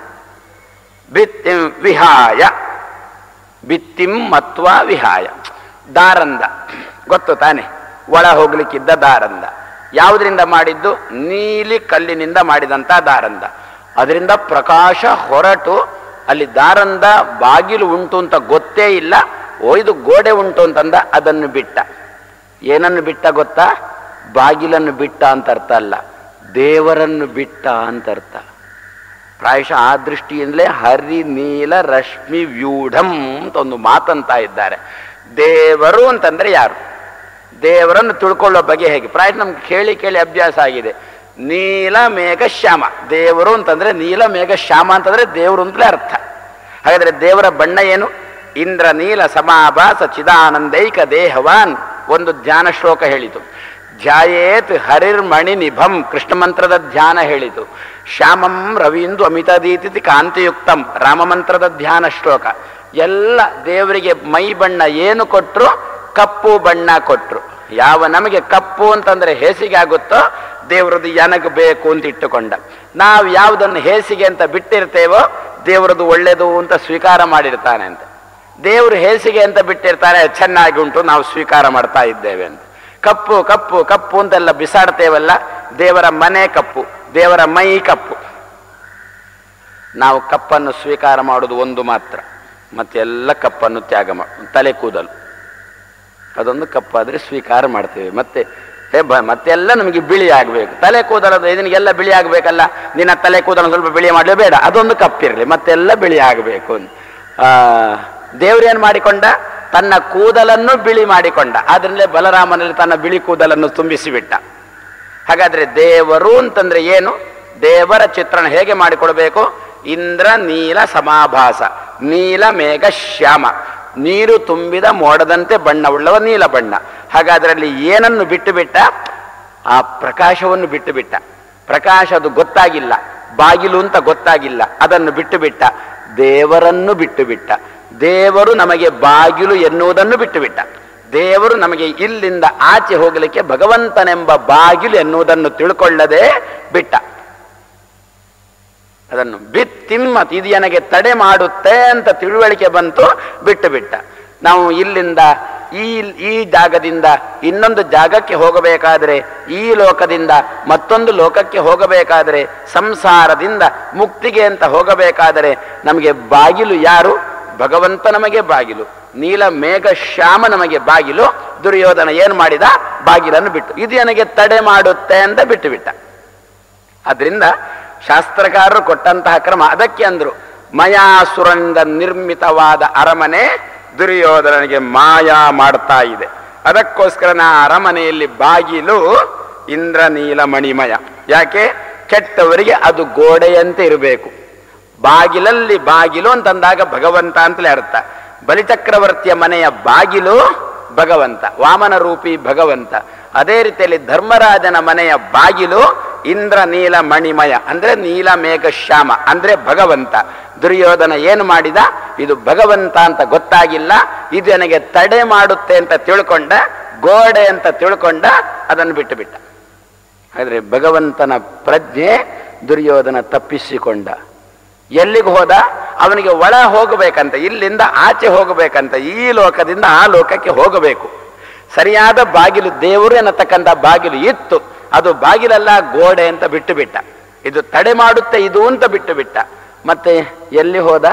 ಭಿತ್ತಿಂ ವಿಹಾಯ. ಭಿತ್ತಿಂ ಮತ್ವಾ ವಿಹಾಯ. ದಾರಂದ ಗೊತ್ತು ತಾನೆ, ಒಳ ಹೋಗ್ಲಿಕ್ಕಿದ್ದ ದಾರಂದ. ಯಾವುದರಿಂದ ಮಾಡಿದ್ದು? ನೀಲಿ ಕಲ್ಲಿನಿಂದ ಮಾಡಿದಂಥ ದಾರಂದ. ಅದರಿಂದ ಪ್ರಕಾಶ ಹೊರಟು ಅಲ್ಲಿ ದಾರಂದ ಬಾಗಿಲು ಉಂಟು ಅಂತ ಗೊತ್ತೇ ಇಲ್ಲ. ಇದು ಗೋಡೆ ಉಂಟು ಅಂತಂದ, ಅದನ್ನು ಬಿಟ್ಟ. ಏನನ್ನು ಬಿಟ್ಟ ಗೊತ್ತಾ? ಬಾಗಿಲನ್ನು ಬಿಟ್ಟ ಅಂತ ಅರ್ಥ ಅಲ್ಲ, ದೇವರನ್ನು ಬಿಟ್ಟ ಅಂತ ಅರ್ಥ. ಪ್ರಾಯಶಃ ಆ ದೃಷ್ಟಿಯಿಂದಲೇ ಹರಿ ನೀಲ ರಶ್ಮಿ ವ್ಯೂಢಂ ಅಂತ ಒಂದು ಮಾತಂತ ಇದ್ದಾರೆ. ದೇವರು ಅಂತಂದ್ರೆ ಯಾರು? ದೇವರನ್ನು ತಿಳ್ಕೊಳ್ಳೋ ಬಗೆ ಹೇಗೆ? ಪ್ರಾಯಶಃ ನಮ್ಗೆ ಕೇಳಿ ಕೇಳಿ ಅಭ್ಯಾಸ ಆಗಿದೆ. ನೀಲ ಮೇಘ ಶ್ಯಾಮ. ದೇವರು ಅಂತಂದ್ರೆ ನೀಲ ಮೇಘ ಶ್ಯಾಮ ಅಂತಂದ್ರೆ ದೇವರು ಅಂತಲೇ ಅರ್ಥ. ಹಾಗಾದ್ರೆ ದೇವರ ಬಣ್ಣ ಏನು? ಇಂದ್ರ ನೀಲ ಸಮಾಭಾಸ ಚಿದಾನಂದೈಕ ದೇಹವಾನ್. ಒಂದು ಧ್ಯಾನ ಶ್ಲೋಕ ಹೇಳಿತು. ಧ್ಯಾಯೇತ್ ಹರಿರ್ಮಣಿ ನಿಭಂ, ಕೃಷ್ಣ ಮಂತ್ರದ ಧ್ಯಾನ ಹೇಳಿತು. ಶ್ಯಾಮಂ ರವೀಂದು ಅಮಿತದೀತಿ ಕಾಂತಿಯುಕ್ತಂ, ರಾಮ ಮಂತ್ರದ ಧ್ಯಾನ ಶ್ಲೋಕ. ಎಲ್ಲ ದೇವರಿಗೆ ಮೈ ಬಣ್ಣ ಏನು ಕೊಟ್ಟರು? ಕಪ್ಪು ಬಣ್ಣ ಕೊಟ್ಟರು. ಯಾವ ನಮಗೆ ಕಪ್ಪು ಅಂತಂದ್ರೆ ಹೇಸಿಗೆ ಆಗುತ್ತೋ ದೇವರದ್ದು ನನಗೆ ಬೇಕು ಅಂತ ಇಟ್ಟುಕೊಂಡ. ನಾವು ಯಾವುದನ್ನು ಹೇಸಿಗೆ ಅಂತ ಬಿಟ್ಟಿರ್ತೇವೋ ದೇವರದ್ದು ಒಳ್ಳೆಯದು ಅಂತ ಸ್ವೀಕಾರ ಮಾಡಿರ್ತಾನೆ ಅಂತ. ದೇವರು ಹೇಸಿಗೆ ಅಂತ ಬಿಟ್ಟಿರ್ತಾರೆ, ಚೆನ್ನಾಗಿ ಉಂಟು ನಾವು ಸ್ವೀಕಾರ ಮಾಡ್ತಾ ಇದ್ದೇವೆ ಅಂತ. ಕಪ್ಪು ಕಪ್ಪು ಕಪ್ಪು ಅಂತೆಲ್ಲ ಬಿಸಾಡ್ತೇವಲ್ಲ, ದೇವರ ಮನೆ ಕಪ್ಪು, ದೇವರ ಮೈ ಕಪ್ಪು. ನಾವು ಕಪ್ಪನ್ನು ಸ್ವೀಕಾರ ಮಾಡೋದು ಒಂದು ಮಾತ್ರ, ಮತ್ತೆಲ್ಲ ಕಪ್ಪನ್ನು ತ್ಯಾಗ ತಲೆ ಕೂದಲು ಅದೊಂದು ಕಪ್ಪಾದರೆ ಸ್ವೀಕಾರ ಮಾಡ್ತೇವೆ. ಮತ್ತೆಲ್ಲ ನಮಗೆ ಬಿಳಿ ಆಗಬೇಕು. ತಲೆ ಕೂದಲದು ಇದನ್ನೆಲ್ಲ ಬಿಳಿ ಆಗಬೇಕಲ್ಲ, ನಿನ್ನ ತಲೆ ಕೂದಲು ಸ್ವಲ್ಪ ಬಿಳಿ ಮಾಡಲೇ ಬೇಡ, ಅದೊಂದು ಕಪ್ಪಿರಲಿ, ಮತ್ತೆಲ್ಲ ಬಿಳಿ ಆಗಬೇಕು ಅಂತ. ದೇವರೇನು ಮಾಡಿಕೊಂಡ? ತನ್ನ ಕೂದಲನ್ನು ಬಿಳಿ ಮಾಡಿಕೊಂಡ. ಆದ್ರಿಂದಲೇ ಬಲರಾಮನಲ್ಲಿ ತನ್ನ ಬಿಳಿ ಕೂದಲನ್ನು ತುಂಬಿಸಿಬಿಟ್ಟ. ಹಾಗಾದ್ರೆ ದೇವರು ಅಂತಂದ್ರೆ ಏನು? ದೇವರ ಚಿತ್ರಣ ಹೇಗೆ ಮಾಡಿಕೊಡ್ಬೇಕು? ಇಂದ್ರ ನೀಲ ಸಮಾಭಾಸ, ನೀಲ ಮೇಘ ಶ್ಯಾಮ, ನೀರು ತುಂಬಿದ ಮೋಡದಂತೆ ಬಣ್ಣವುಳ್ಳವ ನೀಲ ಬಣ್ಣ. ಹಾಗಾದ್ರೆ ಅಲ್ಲಿ ಏನನ್ನು ಬಿಟ್ಟು ಬಿಟ್ಟ? ಆ ಪ್ರಕಾಶವನ್ನು ಬಿಟ್ಟು ಬಿಟ್ಟ. ಪ್ರಕಾಶ ಅದು ಗೊತ್ತಾಗಿಲ್ಲ, ಬಾಗಿಲು ಅಂತ ಗೊತ್ತಾಗಿಲ್ಲ, ಅದನ್ನು ಬಿಟ್ಟು ಬಿಟ್ಟ. ದೇವರನ್ನು ಬಿಟ್ಟು ಬಿಟ್ಟ. ದೇವರು ನಮಗೆ ಬಾಗಿಲು ಎನ್ನುವುದನ್ನು ಬಿಟ್ಟು ಬಿಟ್ಟ. ದೇವರು ನಮಗೆ ಇಲ್ಲಿಂದ ಆಚೆ ಹೋಗಲಿಕ್ಕೆ ಭಗವಂತನೆಂಬ ಬಾಗಿಲು ಎನ್ನುವುದನ್ನು ತಿಳ್ಕೊಳ್ಳದೆ ಬಿಟ್ಟ. ಅದನ್ನು ಬಿತ್ತಿಮ್ಮತ್, ಇದು ನನಗೆ ತಡೆ ಮಾಡುತ್ತೆ ಅಂತ ತಿಳುವಳಿಕೆ ಬಂತು, ಬಿಟ್ಟು ಬಿಟ್ಟ. ನಾವು ಇಲ್ಲಿಂದ ಈ ಜಾಗದಿಂದ ಇನ್ನೊಂದು ಜಾಗಕ್ಕೆ ಹೋಗಬೇಕಾದ್ರೆ, ಈ ಲೋಕದಿಂದ ಮತ್ತೊಂದು ಲೋಕಕ್ಕೆ ಹೋಗಬೇಕಾದರೆ, ಸಂಸಾರದಿಂದ ಮುಕ್ತಿಗೆ ಅಂತ ಹೋಗಬೇಕಾದರೆ ನಮಗೆ ಬಾಗಿಲು ಯಾರು? ಭಗವಂತ ನಮಗೆ ಬಾಗಿಲು. ನೀಲ ಮೇಘ ಶ್ಯಾಮ ನಮಗೆ ಬಾಗಿಲು. ದುರ್ಯೋಧನ ಏನು ಮಾಡಿದ? ಬಾಗಿಲನ್ನು ಬಿಟ್ಟು. ಇದು ನನಗೆ ತಡೆ ಮಾಡುತ್ತೆ ಅಂತ ಬಿಟ್ಟು ಬಿಟ್ಟ. ಅದರಿಂದ ಶಾಸ್ತ್ರಕಾರರು ಕೊಟ್ಟಂತಹ ಕ್ರಮ ಅದಕ್ಕೆ ಅಂದ್ರು, ಮಯಾಸುರನಿಂದ ನಿರ್ಮಿತವಾದ ಅರಮನೆ ದುರ್ಯೋಧನನಿಗೆ ಮಾಯಾ ಮಾಡ್ತಾ ಇದೆ. ಅದಕ್ಕೋಸ್ಕರ ಅರಮನೆಯಲ್ಲಿ ಬಾಗಿಲು ಇಂದ್ರನೀಲ ಮಣಿಮಯ. ಯಾಕೆ? ಕೆಟ್ಟವರಿಗೆ ಅದು ಗೋಡೆಯಂತೆ ಇರಬೇಕು. ಬಾಗಿಲಲ್ಲಿ ಬಾಗಿಲು ಅಂತಂದಾಗ ಭಗವಂತ ಅಂತಲೇ ಅರ್ಥ. ಬಲಿಚಕ್ರವರ್ತಿಯ ಮನೆಯ ಬಾಗಿಲು ಭಗವಂತ, ವಾಮನ ರೂಪಿ ಭಗವಂತ. ಅದೇ ರೀತಿಯಲ್ಲಿ ಧರ್ಮರಾಜನ ಮನೆಯ ಬಾಗಿಲು ಇಂದ್ರ ನೀಲ ಮಣಿಮಯ, ಅಂದ್ರೆ ನೀಲ ಮೇಘ ಶ್ಯಾಮ, ಅಂದ್ರೆ ಭಗವಂತ. ದುರ್ಯೋಧನ ಏನು ಮಾಡಿದ? ಇದು ಭಗವಂತ ಅಂತ ಗೊತ್ತಾಗಿಲ್ಲ, ಇದು ನನಗೆ ತಡೆ ಮಾಡುತ್ತೆ ಅಂತ ತಿಳ್ಕೊಂಡ, ಗೋಡೆ ಅಂತ ತಿಳ್ಕೊಂಡ, ಅದನ್ನು ಬಿಟ್ಟು ಬಿಟ್ಟ. ಆದರೆ ಭಗವಂತನ ಪ್ರಜ್ಞೆ ದುರ್ಯೋಧನ ತಪ್ಪಿಸಿಕೊಂಡ. ಎಲ್ಲಿಗೆ ಹೋದ? ಅವನಿಗೆ ಒಳ ಹೋಗಬೇಕಂತ, ಇಲ್ಲಿಂದ ಆಚೆ ಹೋಗಬೇಕಂತ, ಈ ಲೋಕದಿಂದ ಆ ಲೋಕಕ್ಕೆ ಹೋಗಬೇಕು. ಸರಿಯಾದ ಬಾಗಿಲು, ದೇವರು ಅನ್ನತಕ್ಕಂಥ ಬಾಗಿಲು ಇತ್ತು, ಅದು ಬಾಗಿಲಲ್ಲ ಗೋಡೆ ಅಂತ ಬಿಟ್ಟು ಬಿಟ್ಟ. ಇದು ತಡೆ ಮಾಡುತ್ತೆ ಇದು ಅಂತ ಬಿಟ್ಟು ಬಿಟ್ಟ. ಮತ್ತೆ ಎಲ್ಲಿ ಹೋದ?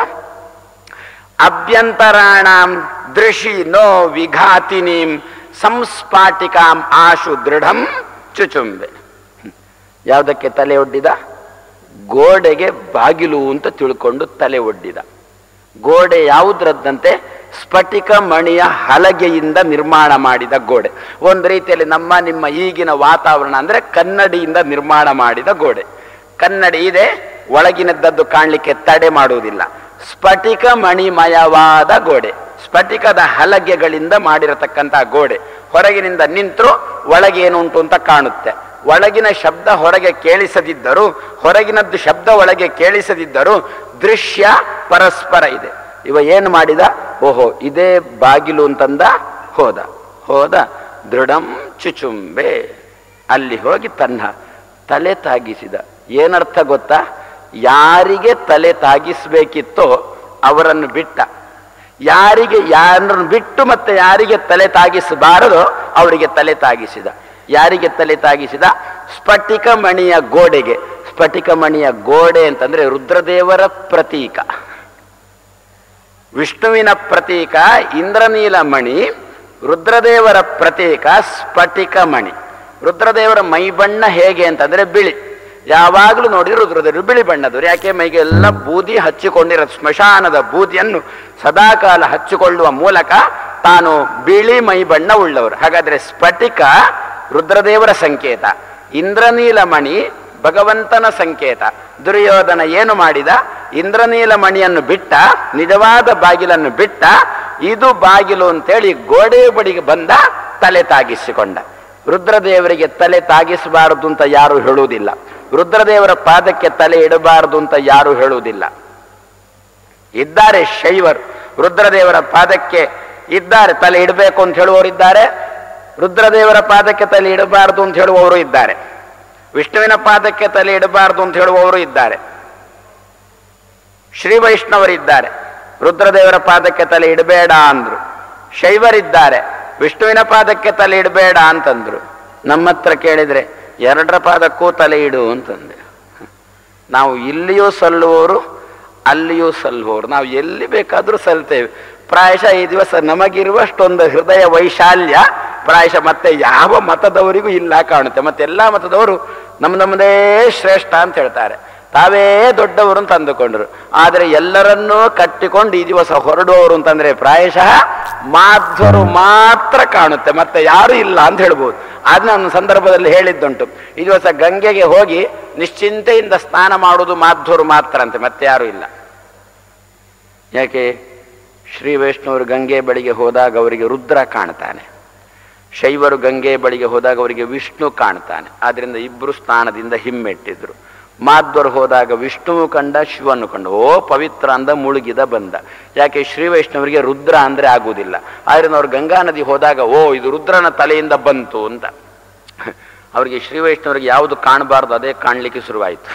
ಅಭ್ಯಂತರಾಣಾಂ ದೃಶಿ ನೋ ವಿಘಾತಿನೀಂ ಸಂಸ್ಫಾಟಿಕಾಂ ಆಶು ದೃಢಂ ಚುಚುಂಬೆ. ಯಾವುದಕ್ಕೆ ತಲೆ ಒಡ್ಡಿದ? ಗೋಡೆಗೆ ಬಾಗಿಲು ಅಂತ ತಿಳ್ಕೊಂಡು ತಲೆ ಒಡ್ಡಿದ. ಗೋಡೆ ಯಾವುದ್ರದ್ದಂತೆ? ಸ್ಫಟಿಕ ಮಣಿಯ ಹಲಗೆಯಿಂದ ನಿರ್ಮಾಣ ಮಾಡಿದ ಗೋಡೆ. ಒಂದು ರೀತಿಯಲ್ಲಿ ನಮ್ಮ ನಿಮ್ಮ ಈಗಿನ ವಾತಾವರಣ ಅಂದ್ರೆ ಕನ್ನಡಿಯಿಂದ ನಿರ್ಮಾಣ ಮಾಡಿದ ಗೋಡೆ. ಕನ್ನಡಿ ಇದೆ, ಒಳಗಿನದ್ದದ್ದು ಕಾಣಲಿಕ್ಕೆ ತಡೆ ಮಾಡುವುದಿಲ್ಲ. ಸ್ಫಟಿಕ ಮಣಿಮಯವಾದ ಗೋಡೆ, ಸ್ಫಟಿಕದ ಹಲಗೆಗಳಿಂದ ಮಾಡಿರತಕ್ಕಂಥ ಗೋಡೆ. ಹೊರಗಿನಿಂದ ನಿಂತರೂ ಒಳಗೇನು ಉಂಟು ಅಂತ ಕಾಣುತ್ತೆ. ಒಳಗಿನ ಶಬ್ದ ಹೊರಗೆ ಕೇಳಿಸದಿದ್ದರೂ, ಹೊರಗಿನದ್ದು ಶಬ್ದ ಒಳಗೆ ಕೇಳಿಸದಿದ್ದರೂ ದೃಶ್ಯ ಪರಸ್ಪರ ಇದೆ. ಇವ ಏನು ಮಾಡಿದ? ಓಹೋ, ಇದೇ ಬಾಗಿಲು ಅಂತಂದ. ಹೋದ ದೃಢಂ ಚುಚುಂಬೆ. ಅಲ್ಲಿ ಹೋಗಿ ತನ್ನ ತಲೆ ತಾಗಿಸಿದ. ಏನರ್ಥ ಗೊತ್ತಾ? ಯಾರಿಗೆ ತಲೆ ತಾಗಿಸ್ಬೇಕಿತ್ತೋ ಅವರನ್ನು ಬಿಟ್ಟ. ಯಾರನ್ನು ಬಿಟ್ಟು ಮತ್ತೆ ಯಾರಿಗೆ ತಲೆ ತಾಗಿಸಬಾರದೋ ಅವರಿಗೆ ತಲೆ ತಾಗಿಸಿದ. ಯಾರಿಗೆ ತಲೆ ತಾಗಿಸಿದ? ಸ್ಫಟಿಕ ಮಣಿಯ ಗೋಡೆಗೆ. ಸ್ಫಟಿಕ ಮಣಿಯ ಗೋಡೆ ಅಂತಂದ್ರೆ ರುದ್ರದೇವರ ಪ್ರತೀಕ, ವಿಷ್ಣುವಿನ ಪ್ರತೀಕ ಇಂದ್ರನೀಲ ಮಣಿ, ರುದ್ರದೇವರ ಪ್ರತೀಕ ಸ್ಫಟಿಕ ಮಣಿ. ರುದ್ರದೇವರ ಮೈ ಬಣ್ಣ ಹೇಗೆ ಅಂತಂದ್ರೆ ಬಿಳಿ. ಯಾವಾಗಲೂ ನೋಡಿ ರುದ್ರದೇವರು ಬಿಳಿ ಬಣ್ಣದವರು. ಯಾಕೆ? ಮೈಗೆ ಎಲ್ಲ ಬೂದಿ ಹಚ್ಚಿಕೊಂಡಿರೋ ಸ್ಮಶಾನದ ಬೂದಿಯನ್ನು ಸದಾಕಾಲ ಹಚ್ಚಿಕೊಳ್ಳುವ ಮೂಲಕ ತಾನು ಬಿಳಿ ಮೈ ಬಣ್ಣ ಉಳ್ಳವರು. ಹಾಗಾದ್ರೆ ಸ್ಫಟಿಕ ರುದ್ರದೇವರ ಸಂಕೇತ, ಇಂದ್ರನೀಲ ಮಣಿ ಭಗವಂತನ ಸಂಕೇತ. ದುರ್ಯೋಧನ ಏನು ಮಾಡಿದ? ಇಂದ್ರನೀಲ ಮಣಿಯನ್ನು ಬಿಟ್ಟ, ನಿಜವಾದ ಬಾಗಿಲನ್ನು ಬಿಟ್ಟ. ಇದು ಬಾಗಿಲು ಅಂತೇಳಿ ಗೋಡೆ ಬಳಿಗೆ ಬಂದ, ತಲೆ ತಾಗಿಸಿಕೊಂಡ. ರುದ್ರದೇವರಿಗೆ ತಲೆ ತಾಗಿಸಬಾರದು ಅಂತ ಯಾರು ಹೇಳುವುದಿಲ್ಲ. ರುದ್ರದೇವರ ಪಾದಕ್ಕೆ ತಲೆ ಇಡಬಾರದು ಅಂತ ಯಾರು ಹೇಳುವುದಿಲ್ಲ. ಇದ್ದಾರೆ ಶೈವರು, ರುದ್ರದೇವರ ಪಾದಕ್ಕೆ ಇದ್ದಾರೆ ತಲೆ ಇಡಬೇಕು ಅಂತ ಹೇಳುವವರಿದ್ದಾರೆ, ರುದ್ರದೇವರ ಪಾದಕ್ಕೆ ತಲೆ ಇಡಬಾರದು ಅಂತ ಹೇಳುವವರು ಇದ್ದಾರೆ, ವಿಷ್ಣುವಿನ ಪಾದಕ್ಕೆ ತಲೆ ಇಡಬಾರದು ಅಂತ ಹೇಳುವವರು ಇದ್ದಾರೆ, ಶ್ರೀ ವೈಷ್ಣವರಿದ್ದಾರೆ, ರುದ್ರದೇವರ ಪಾದಕ್ಕೆ ತಲೆ ಇಡಬೇಡ ಅಂದ್ರು. ಶೈವರಿದ್ದಾರೆ, ವಿಷ್ಣುವಿನ ಪಾದಕ್ಕೆ ತಲೆ ಇಡಬೇಡ ಅಂತಂದ್ರು. ನಮ್ಮ ಹತ್ರ ಕೇಳಿದ್ರೆ ಎರಡರ ಪಾದಕ್ಕೂ ತಲೆ ಇಡು ಅಂತಂದೆ. ನಾವು ಇಲ್ಲಿಯೂ ಸಲ್ಲುವವರು, ಅಲ್ಲಿಯೂ ಸಲ್ಲುವವರು. ನಾವು ಎಲ್ಲಿ ಬೇಕಾದರೂ ಸಲ್ತೇವೆ. ಪ್ರಾಯಶಃ ಈ ದಿವಸ ನಮಗಿರುವಷ್ಟೊಂದು ಹೃದಯ ವೈಶಾಲ್ಯ ಪ್ರಾಯಶಃ ಮತ್ತೆ ಯಾವ ಮತದವರಿಗೂ ಇಲ್ಲ ಕಾಣುತ್ತೆ. ಮತ್ತೆ ಎಲ್ಲ ಮತದವರು ನಮ್ಮದೇ ಶ್ರೇಷ್ಠ ಅಂತ ಹೇಳ್ತಾರೆ, ತಾವೇ ದೊಡ್ಡವರು ಅಂತ ಅಂದುಕೊಂಡ್ರು. ಆದರೆ ಎಲ್ಲರನ್ನೂ ಕಟ್ಟಿಕೊಂಡು ಈ ದಿವಸ ಹೊರಡುವವರು ಅಂತಂದ್ರೆ ಪ್ರಾಯಶಃ ಮಾಧ್ವರು ಮಾತ್ರ ಕಾಣುತ್ತೆ, ಮತ್ತೆ ಯಾರು ಇಲ್ಲ ಅಂತ ಹೇಳ್ಬೋದು. ಆದ್ ನಾನು ಸಂದರ್ಭದಲ್ಲಿ ಹೇಳಿದ್ದುಂಟು, ಈ ದಿವಸ ಗಂಗೆಗೆ ಹೋಗಿ ನಿಶ್ಚಿಂತೆಯಿಂದ ಸ್ನಾನ ಮಾಡುವುದು ಮಾಧ್ವರು ಮಾತ್ರ ಅಂತೆ, ಮತ್ತೆ ಯಾರು ಇಲ್ಲ. ಯಾಕೆ? ಶ್ರೀ ವೈಷ್ಣವರು ಗಂಗೆ ಬಳಿಗೆ ಹೋದಾಗ ಅವರಿಗೆ ರುದ್ರ ಕಾಣ್ತಾನೆ, ಶೈವರು ಗಂಗೆ ಬಳಿಗೆ ಹೋದಾಗ ಅವರಿಗೆ ವಿಷ್ಣು ಕಾಣ್ತಾನೆ. ಆದ್ರಿಂದ ಇಬ್ರು ಸ್ನಾನದಿಂದ ಹಿಮ್ಮೆಟ್ಟಿದ್ರು. ಮಾಧ್ವರು ಹೋದಾಗ ವಿಷ್ಣುವು ಕಂಡ, ಶಿವನು ಕಂಡ. ಓ ಪವಿತ್ರ ಅಂದ, ಮುಳುಗಿದ ಬಂದ. ಯಾಕೆ? ಶ್ರೀ ವೈಷ್ಣವರಿಗೆ ರುದ್ರ ಅಂದ್ರೆ ಆಗುವುದಿಲ್ಲ. ಆದ್ರಿಂದ ಅವ್ರು ಗಂಗಾ ನದಿ ಹೋದಾಗ ಓ ಇದು ರುದ್ರನ ತಲೆಯಿಂದ ಬಂತು ಅಂತ. ಅವರಿಗೆ ಶ್ರೀ ವೈಷ್ಣವರಿಗೆ ಯಾವುದು ಕಾಣಬಾರ್ದು ಅದೇ ಕಾಣಲಿಕ್ಕೆ ಶುರುವಾಯಿತು.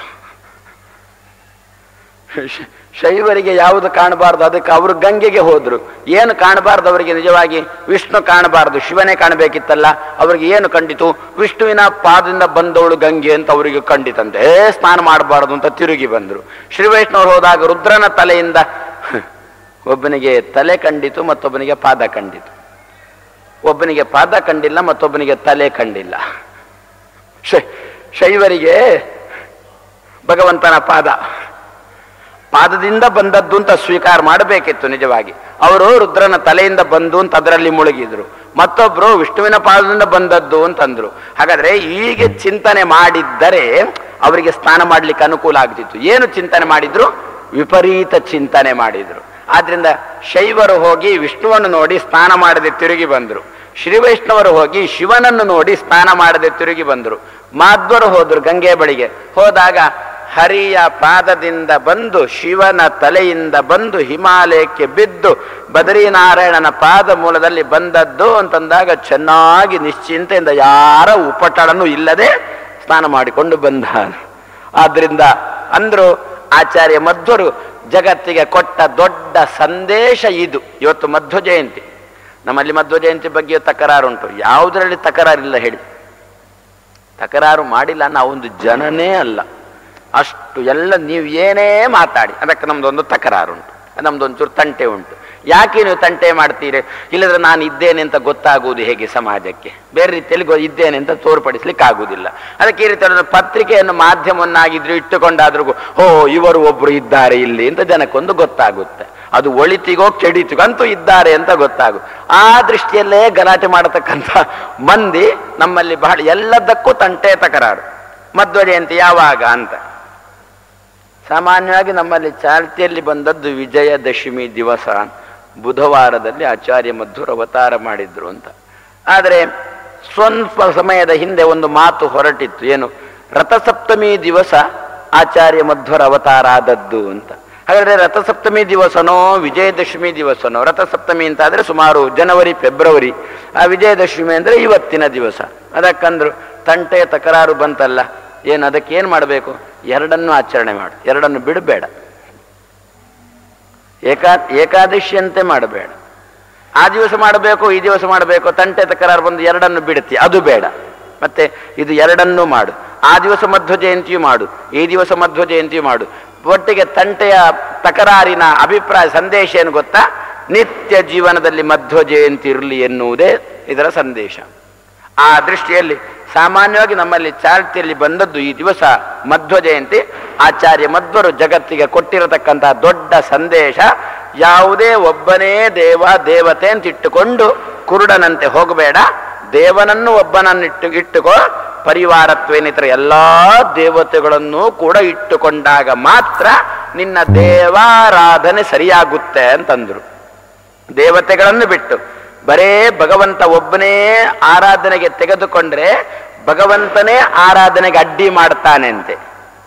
ಶೈವರಿಗೆ ಯಾವುದು ಕಾಣಬಾರ್ದು ಅದಕ್ಕೆ ಅವರು ಗಂಗೆಗೆ ಹೋದ್ರು. ಏನು ಕಾಣಬಾರ್ದು ಅವರಿಗೆ? ನಿಜವಾಗಿ ವಿಷ್ಣು ಕಾಣಬಾರ್ದು, ಶಿವನೇ ಕಾಣಬೇಕಿತ್ತಲ್ಲ. ಅವ್ರಿಗೆ ಏನು ಕಂಡಿತು? ವಿಷ್ಣುವಿನ ಪಾದದಿಂದ ಬಂದವಳು ಗಂಗೆ ಅಂತ ಅವರಿಗೆ ಕಂಡಿತಂತೆ. ಸ್ನಾನ ಮಾಡಬಾರ್ದು ಅಂತ ತಿರುಗಿ ಬಂದ್ರು. ಶ್ರೀ ವೈಷ್ಣವರು ಹೋದಾಗ ರುದ್ರನ ತಲೆಯಿಂದ ಒಬ್ಬನಿಗೆ ತಲೆ ಕಂಡಿತು, ಮತ್ತೊಬ್ಬನಿಗೆ ಪಾದ ಕಂಡಿತು. ಒಬ್ಬನಿಗೆ ಪಾದ ಕಂಡಿಲ್ಲ, ಮತ್ತೊಬ್ಬನಿಗೆ ತಲೆ ಕಂಡಿಲ್ಲ. ಶೈವರಿಗೆ ಭಗವಂತನ ಪಾದದಿಂದ ಬಂದದ್ದು ಅಂತ ಸ್ವೀಕಾರ ಮಾಡಬೇಕಿತ್ತು ನಿಜವಾಗಿ. ಅವರು ರುದ್ರನ ತಲೆಯಿಂದ ಬಂದು ಅಂತ ಅದರಲ್ಲಿ ಮುಳುಗಿದ್ರು. ಮತ್ತೊಬ್ರು ವಿಷ್ಣುವಿನ ಪಾದದಿಂದ ಬಂದದ್ದು ಅಂತಂದ್ರು. ಹಾಗಾದ್ರೆ ಹೀಗೆ ಚಿಂತನೆ ಮಾಡಿದ್ದರೆ ಅವರಿಗೆ ಸ್ನಾನ ಮಾಡ್ಲಿಕ್ಕೆ ಅನುಕೂಲ ಆಗ್ತಿತ್ತು. ಏನು ಚಿಂತನೆ ಮಾಡಿದ್ರು? ವಿಪರೀತ ಚಿಂತನೆ ಮಾಡಿದ್ರು. ಆದ್ರಿಂದ ಶೈವರು ಹೋಗಿ ವಿಷ್ಣುವನ್ನು ನೋಡಿ ಸ್ನಾನ ಮಾಡದೆ ತಿರುಗಿ ಬಂದರು. ಶ್ರೀ ವೈಷ್ಣವರು ಹೋಗಿ ಶಿವನನ್ನು ನೋಡಿ ಸ್ನಾನ ಮಾಡದೆ ತಿರುಗಿ ಬಂದರು. ಮಾಧ್ವರು ಹೋದ್ರು ಗಂಗೆ ಬಳಿಗೆ. ಹೋದಾಗ ಹರಿಯ ಪಾದದಿಂದ ಬಂದು ಶಿವನ ತಲೆಯಿಂದ ಬಂದು ಹಿಮಾಲಯಕ್ಕೆ ಬಿದ್ದು ಬದರಿನಾರಾಯಣನ ಪಾದ ಮೂಲದಲ್ಲಿ ಬಂದದ್ದು ಅಂತಂದಾಗ ಚೆನ್ನಾಗಿ ನಿಶ್ಚಿಂತೆಯಿಂದ ಯಾರ ಉಪಟಳನೂ ಇಲ್ಲದೆ ಸ್ನಾನ ಮಾಡಿಕೊಂಡು ಬಂದ. ಆದ್ರಿಂದ ಅಂದ್ರು ಆಚಾರ್ಯ ಮಧ್ವರು ಜಗತ್ತಿಗೆ ಕೊಟ್ಟ ದೊಡ್ಡ ಸಂದೇಶ ಇದು. ಇವತ್ತು ಮಧ್ವ ಜಯಂತಿ, ನಮ್ಮಲ್ಲಿ ಮಧ್ವ ಜಯಂತಿ ಬಗ್ಗೆ ತಕರಾರುಂಟು. ಯಾವುದರಲ್ಲಿ ತಕರಾರಿಲ್ಲ ಹೇಳಿ? ತಕರಾರು ಮಾಡಿಲ್ಲ ನಾವೊಂದು ಜನನೇ ಅಲ್ಲ. ಅಷ್ಟು ಎಲ್ಲ ನೀವು ಏನೇ ಮಾತಾಡಿ ಅದಕ್ಕೆ ನಮ್ದೊಂದು ತಕರಾರುಂಟು, ನಮ್ದೊಂಚೂರು ತಂಟೆ ಉಂಟು. ಯಾಕೆ ನೀವು ತಂಟೆ ಮಾಡ್ತೀರಿ? ಇಲ್ಲದ್ರೆ ನಾನು ಇದ್ದೇನೆ ಅಂತ ಗೊತ್ತಾಗುವುದು ಹೇಗೆ ಸಮಾಜಕ್ಕೆ? ಬೇರೆ ರೀತಿಯಲ್ಲಿ ಇದ್ದೇನೆ ಅಂತ ತೋರ್ಪಡಿಸ್ಲಿಕ್ಕೆ ಆಗುವುದಿಲ್ಲ. ಅದಕ್ಕೆ ಈ ರೀತಿ ಪತ್ರಿಕೆಯನ್ನು ಮಾಧ್ಯಮವನ್ನಾಗಿದ್ರು ಇಟ್ಟುಕೊಂಡಾದ್ರೂ ಇವರು ಒಬ್ರು ಇದ್ದಾರೆ ಇಲ್ಲಿ ಅಂತ ಜನಕ್ಕೊಂದು ಗೊತ್ತಾಗುತ್ತೆ. ಅದು ಒಳಿತಿಗೋ ಕೆಡಿತಿಗೋ ಅಂತೂ ಇದ್ದಾರೆ ಅಂತ ಗೊತ್ತಾಗುತ್ತೆ. ಆ ದೃಷ್ಟಿಯಲ್ಲೇ ಗಲಾಟೆ ಮಾಡತಕ್ಕಂಥ ಮಂದಿ ನಮ್ಮಲ್ಲಿ ಬಹಳ, ಎಲ್ಲದಕ್ಕೂ ತಂಟೆ ತಕರಾರು. ಮಧ್ವ ಜಯಂತಿ ಯಾವಾಗ ಅಂತ ಸಾಮಾನ್ಯವಾಗಿ ನಮ್ಮಲ್ಲಿ ಚಾಲ್ತಿಯಲ್ಲಿ ಬಂದದ್ದು ವಿಜಯದಶಮಿ ದಿವಸ, ಬುಧವಾರದಲ್ಲಿ ಆಚಾರ್ಯ ಮಧ್ವರು ಅವತಾರ ಮಾಡಿದ್ರು ಅಂತ. ಆದರೆ ಸ್ವಲ್ಪ ಸಮಯದ ಹಿಂದೆ ಒಂದು ಮಾತು ಹೊರಟಿತ್ತು. ಏನು? ರಥಸಪ್ತಮಿ ದಿವಸ ಆಚಾರ್ಯ ಮಧ್ವರ ಅವತಾರ ಆದದ್ದು ಅಂತ. ಹಾಗಾದ್ರೆ ರಥಸಪ್ತಮಿ ದಿವಸನೋ ವಿಜಯದಶಮಿ ದಿವಸನೋ? ರಥಸಪ್ತಮಿ ಅಂತ ಆದ್ರೆ ಸುಮಾರು ಜನವರಿ ಫೆಬ್ರವರಿ, ಆ ವಿಜಯದಶಮಿ ಅಂದ್ರೆ ಇವತ್ತಿನ ದಿವಸ. ಅದಕ್ಕಂದ್ರು ತಂಟೆ ತಕರಾರು ಬಂತಲ್ಲ. ಏನು ಅದಕ್ಕೆ ಏನು ಮಾಡಬೇಕು? ಎರಡನ್ನು ಆಚರಣೆ ಮಾಡು, ಎರಡನ್ನು ಬಿಡಬೇಡ. ಏಕಾದಶಿಯಂತೆ ಮಾಡಬೇಡ. ಆ ದಿವಸ ಮಾಡಬೇಕು ಈ ದಿವಸ ಮಾಡಬೇಕು, ತಂಟೆ ತಕರಾರು ಬಂದು ಎರಡನ್ನು ಬಿಡುತ್ತಿ, ಅದು ಬೇಡ. ಮತ್ತೆ ಇದು ಎರಡನ್ನೂ ಮಾಡು. ಆ ದಿವಸ ಮಧ್ವ ಜಯಂತಿಯು ಮಾಡು, ಈ ದಿವಸ ಮಧ್ವ ಜಯಂತಿಯು ಮಾಡು. ಒಟ್ಟಿಗೆ ತಂಟೆಯ ತಕರಾರಿನ ಅಭಿಪ್ರಾಯ ಸಂದೇಶ ಏನು ಗೊತ್ತಾ? ನಿತ್ಯ ಜೀವನದಲ್ಲಿ ಮಧ್ವ ಜಯಂತಿ ಇರಲಿ ಎನ್ನುವುದೇ ಇದರ ಸಂದೇಶ. ಆ ದೃಷ್ಟಿಯಲ್ಲಿ ಸಾಮಾನ್ಯವಾಗಿ ನಮ್ಮಲ್ಲಿ ಚಾಲ್ತಿಯಲ್ಲಿ ಬಂದದ್ದು ಈ ದಿವಸ ಮಧ್ವ ಜಯಂತಿ. ಆಚಾರ್ಯ ಮಧ್ವರು ಜಗತ್ತಿಗೆ ಕೊಟ್ಟಿರತಕ್ಕಂತಹ ದೊಡ್ಡ ಸಂದೇಶ, ಯಾವುದೇ ಒಬ್ಬನೇ ದೇವ ದೇವತೆ ಅಂತ ಇಟ್ಟುಕೊಂಡು ಕುರುಡನಂತೆ ಹೋಗಬೇಡ. ದೇವನನ್ನು ಇಟ್ಟುಕೋ. ಪರಿವಾರತ್ವೇನಿತರ ಎಲ್ಲಾ ದೇವತೆಗಳನ್ನು ಕೂಡ ಇಟ್ಟುಕೊಂಡಾಗ ಮಾತ್ರ ನಿನ್ನ ದೇವಾರಾಧನೆ ಸರಿಯಾಗುತ್ತೆ ಅಂತಂದ್ರು. ದೇವತೆಗಳನ್ನು ಬಿಟ್ಟು ಬರೇ ಭಗವಂತ ಒಬ್ಬನೇ ಆರಾಧನೆಗೆ ತೆಗೆದುಕೊಂಡ್ರೆ ಭಗವಂತನೇ ಆರಾಧನೆಗೆ ಅಡ್ಡಿ ಮಾಡ್ತಾನೆ ಅಂತೆ.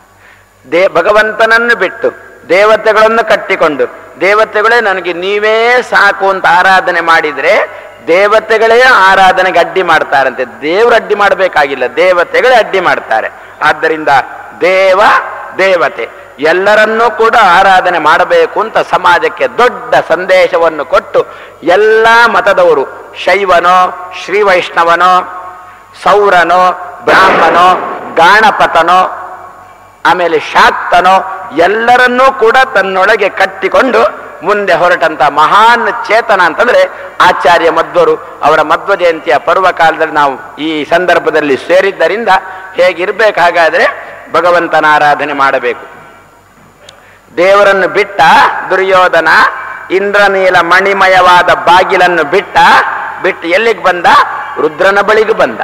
ಭಗವಂತನನ್ನು ಬಿಟ್ಟು ದೇವತೆಗಳನ್ನು ಕಟ್ಟಿಕೊಂಡು ದೇವತೆಗಳೇ ನನಗೆ ನೀವೇ ಸಾಕು ಅಂತ ಆರಾಧನೆ ಮಾಡಿದ್ರೆ ದೇವತೆಗಳೇ ಆರಾಧನೆಗೆ ಅಡ್ಡಿ ಮಾಡ್ತಾರಂತೆ. ದೇವರು ಅಡ್ಡಿ ಮಾಡಬೇಕಾಗಿಲ್ಲ, ದೇವತೆಗಳೇ ಅಡ್ಡಿ ಮಾಡ್ತಾರೆ. ಆದ್ದರಿಂದ ದೇವ ದೇವತೆ ಎಲ್ಲರನ್ನೂ ಕೂಡ ಆರಾಧನೆ ಮಾಡಬೇಕು ಅಂತ ಸಮಾಜಕ್ಕೆ ದೊಡ್ಡ ಸಂದೇಶವನ್ನು ಕೊಟ್ಟು ಎಲ್ಲ ಮತದವರು, ಶೈವನೋ ಶ್ರೀ ವೈಷ್ಣವನೋ ಸೌರನೋ ಬ್ರಾಹ್ಮಣೋ ಗಾಣಪತನೋ ಆಮೇಲೆ ಶಾಕ್ತನೋ ಎಲ್ಲರನ್ನೂ ಕೂಡ ತನ್ನೊಳಗೆ ಕಟ್ಟಿಕೊಂಡು ಮುಂದೆ ಹೊರಟಂತ ಮಹಾನ್ ಚೇತನ ಅಂತಂದ್ರೆ ಆಚಾರ್ಯ ಮಧ್ವರು. ಅವರ ಮಧ್ವ ಜಯಂತಿಯ ಪರ್ವಕಾಲದಲ್ಲಿ ನಾವು ಈ ಸಂದರ್ಭದಲ್ಲಿ ಸೇರಿದ್ದರಿಂದ ಹೇಗಿರ್ಬೇಕು? ಹಾಗಾದ್ರೆ ಭಗವಂತನ ಆರಾಧನೆ ಮಾಡಬೇಕು. ದೇವರನ್ನು ಬಿಟ್ಟ ದುರ್ಯೋಧನ ಇಂದ್ರನೀಲ ಮಣಿಮಯವಾದ ಬಾಗಿಲನ್ನು ಬಿಟ್ಟು ಎಲ್ಲಿಗೆ ಬಂದ? ರುದ್ರನ ಬಳಿಗೂ ಬಂದ.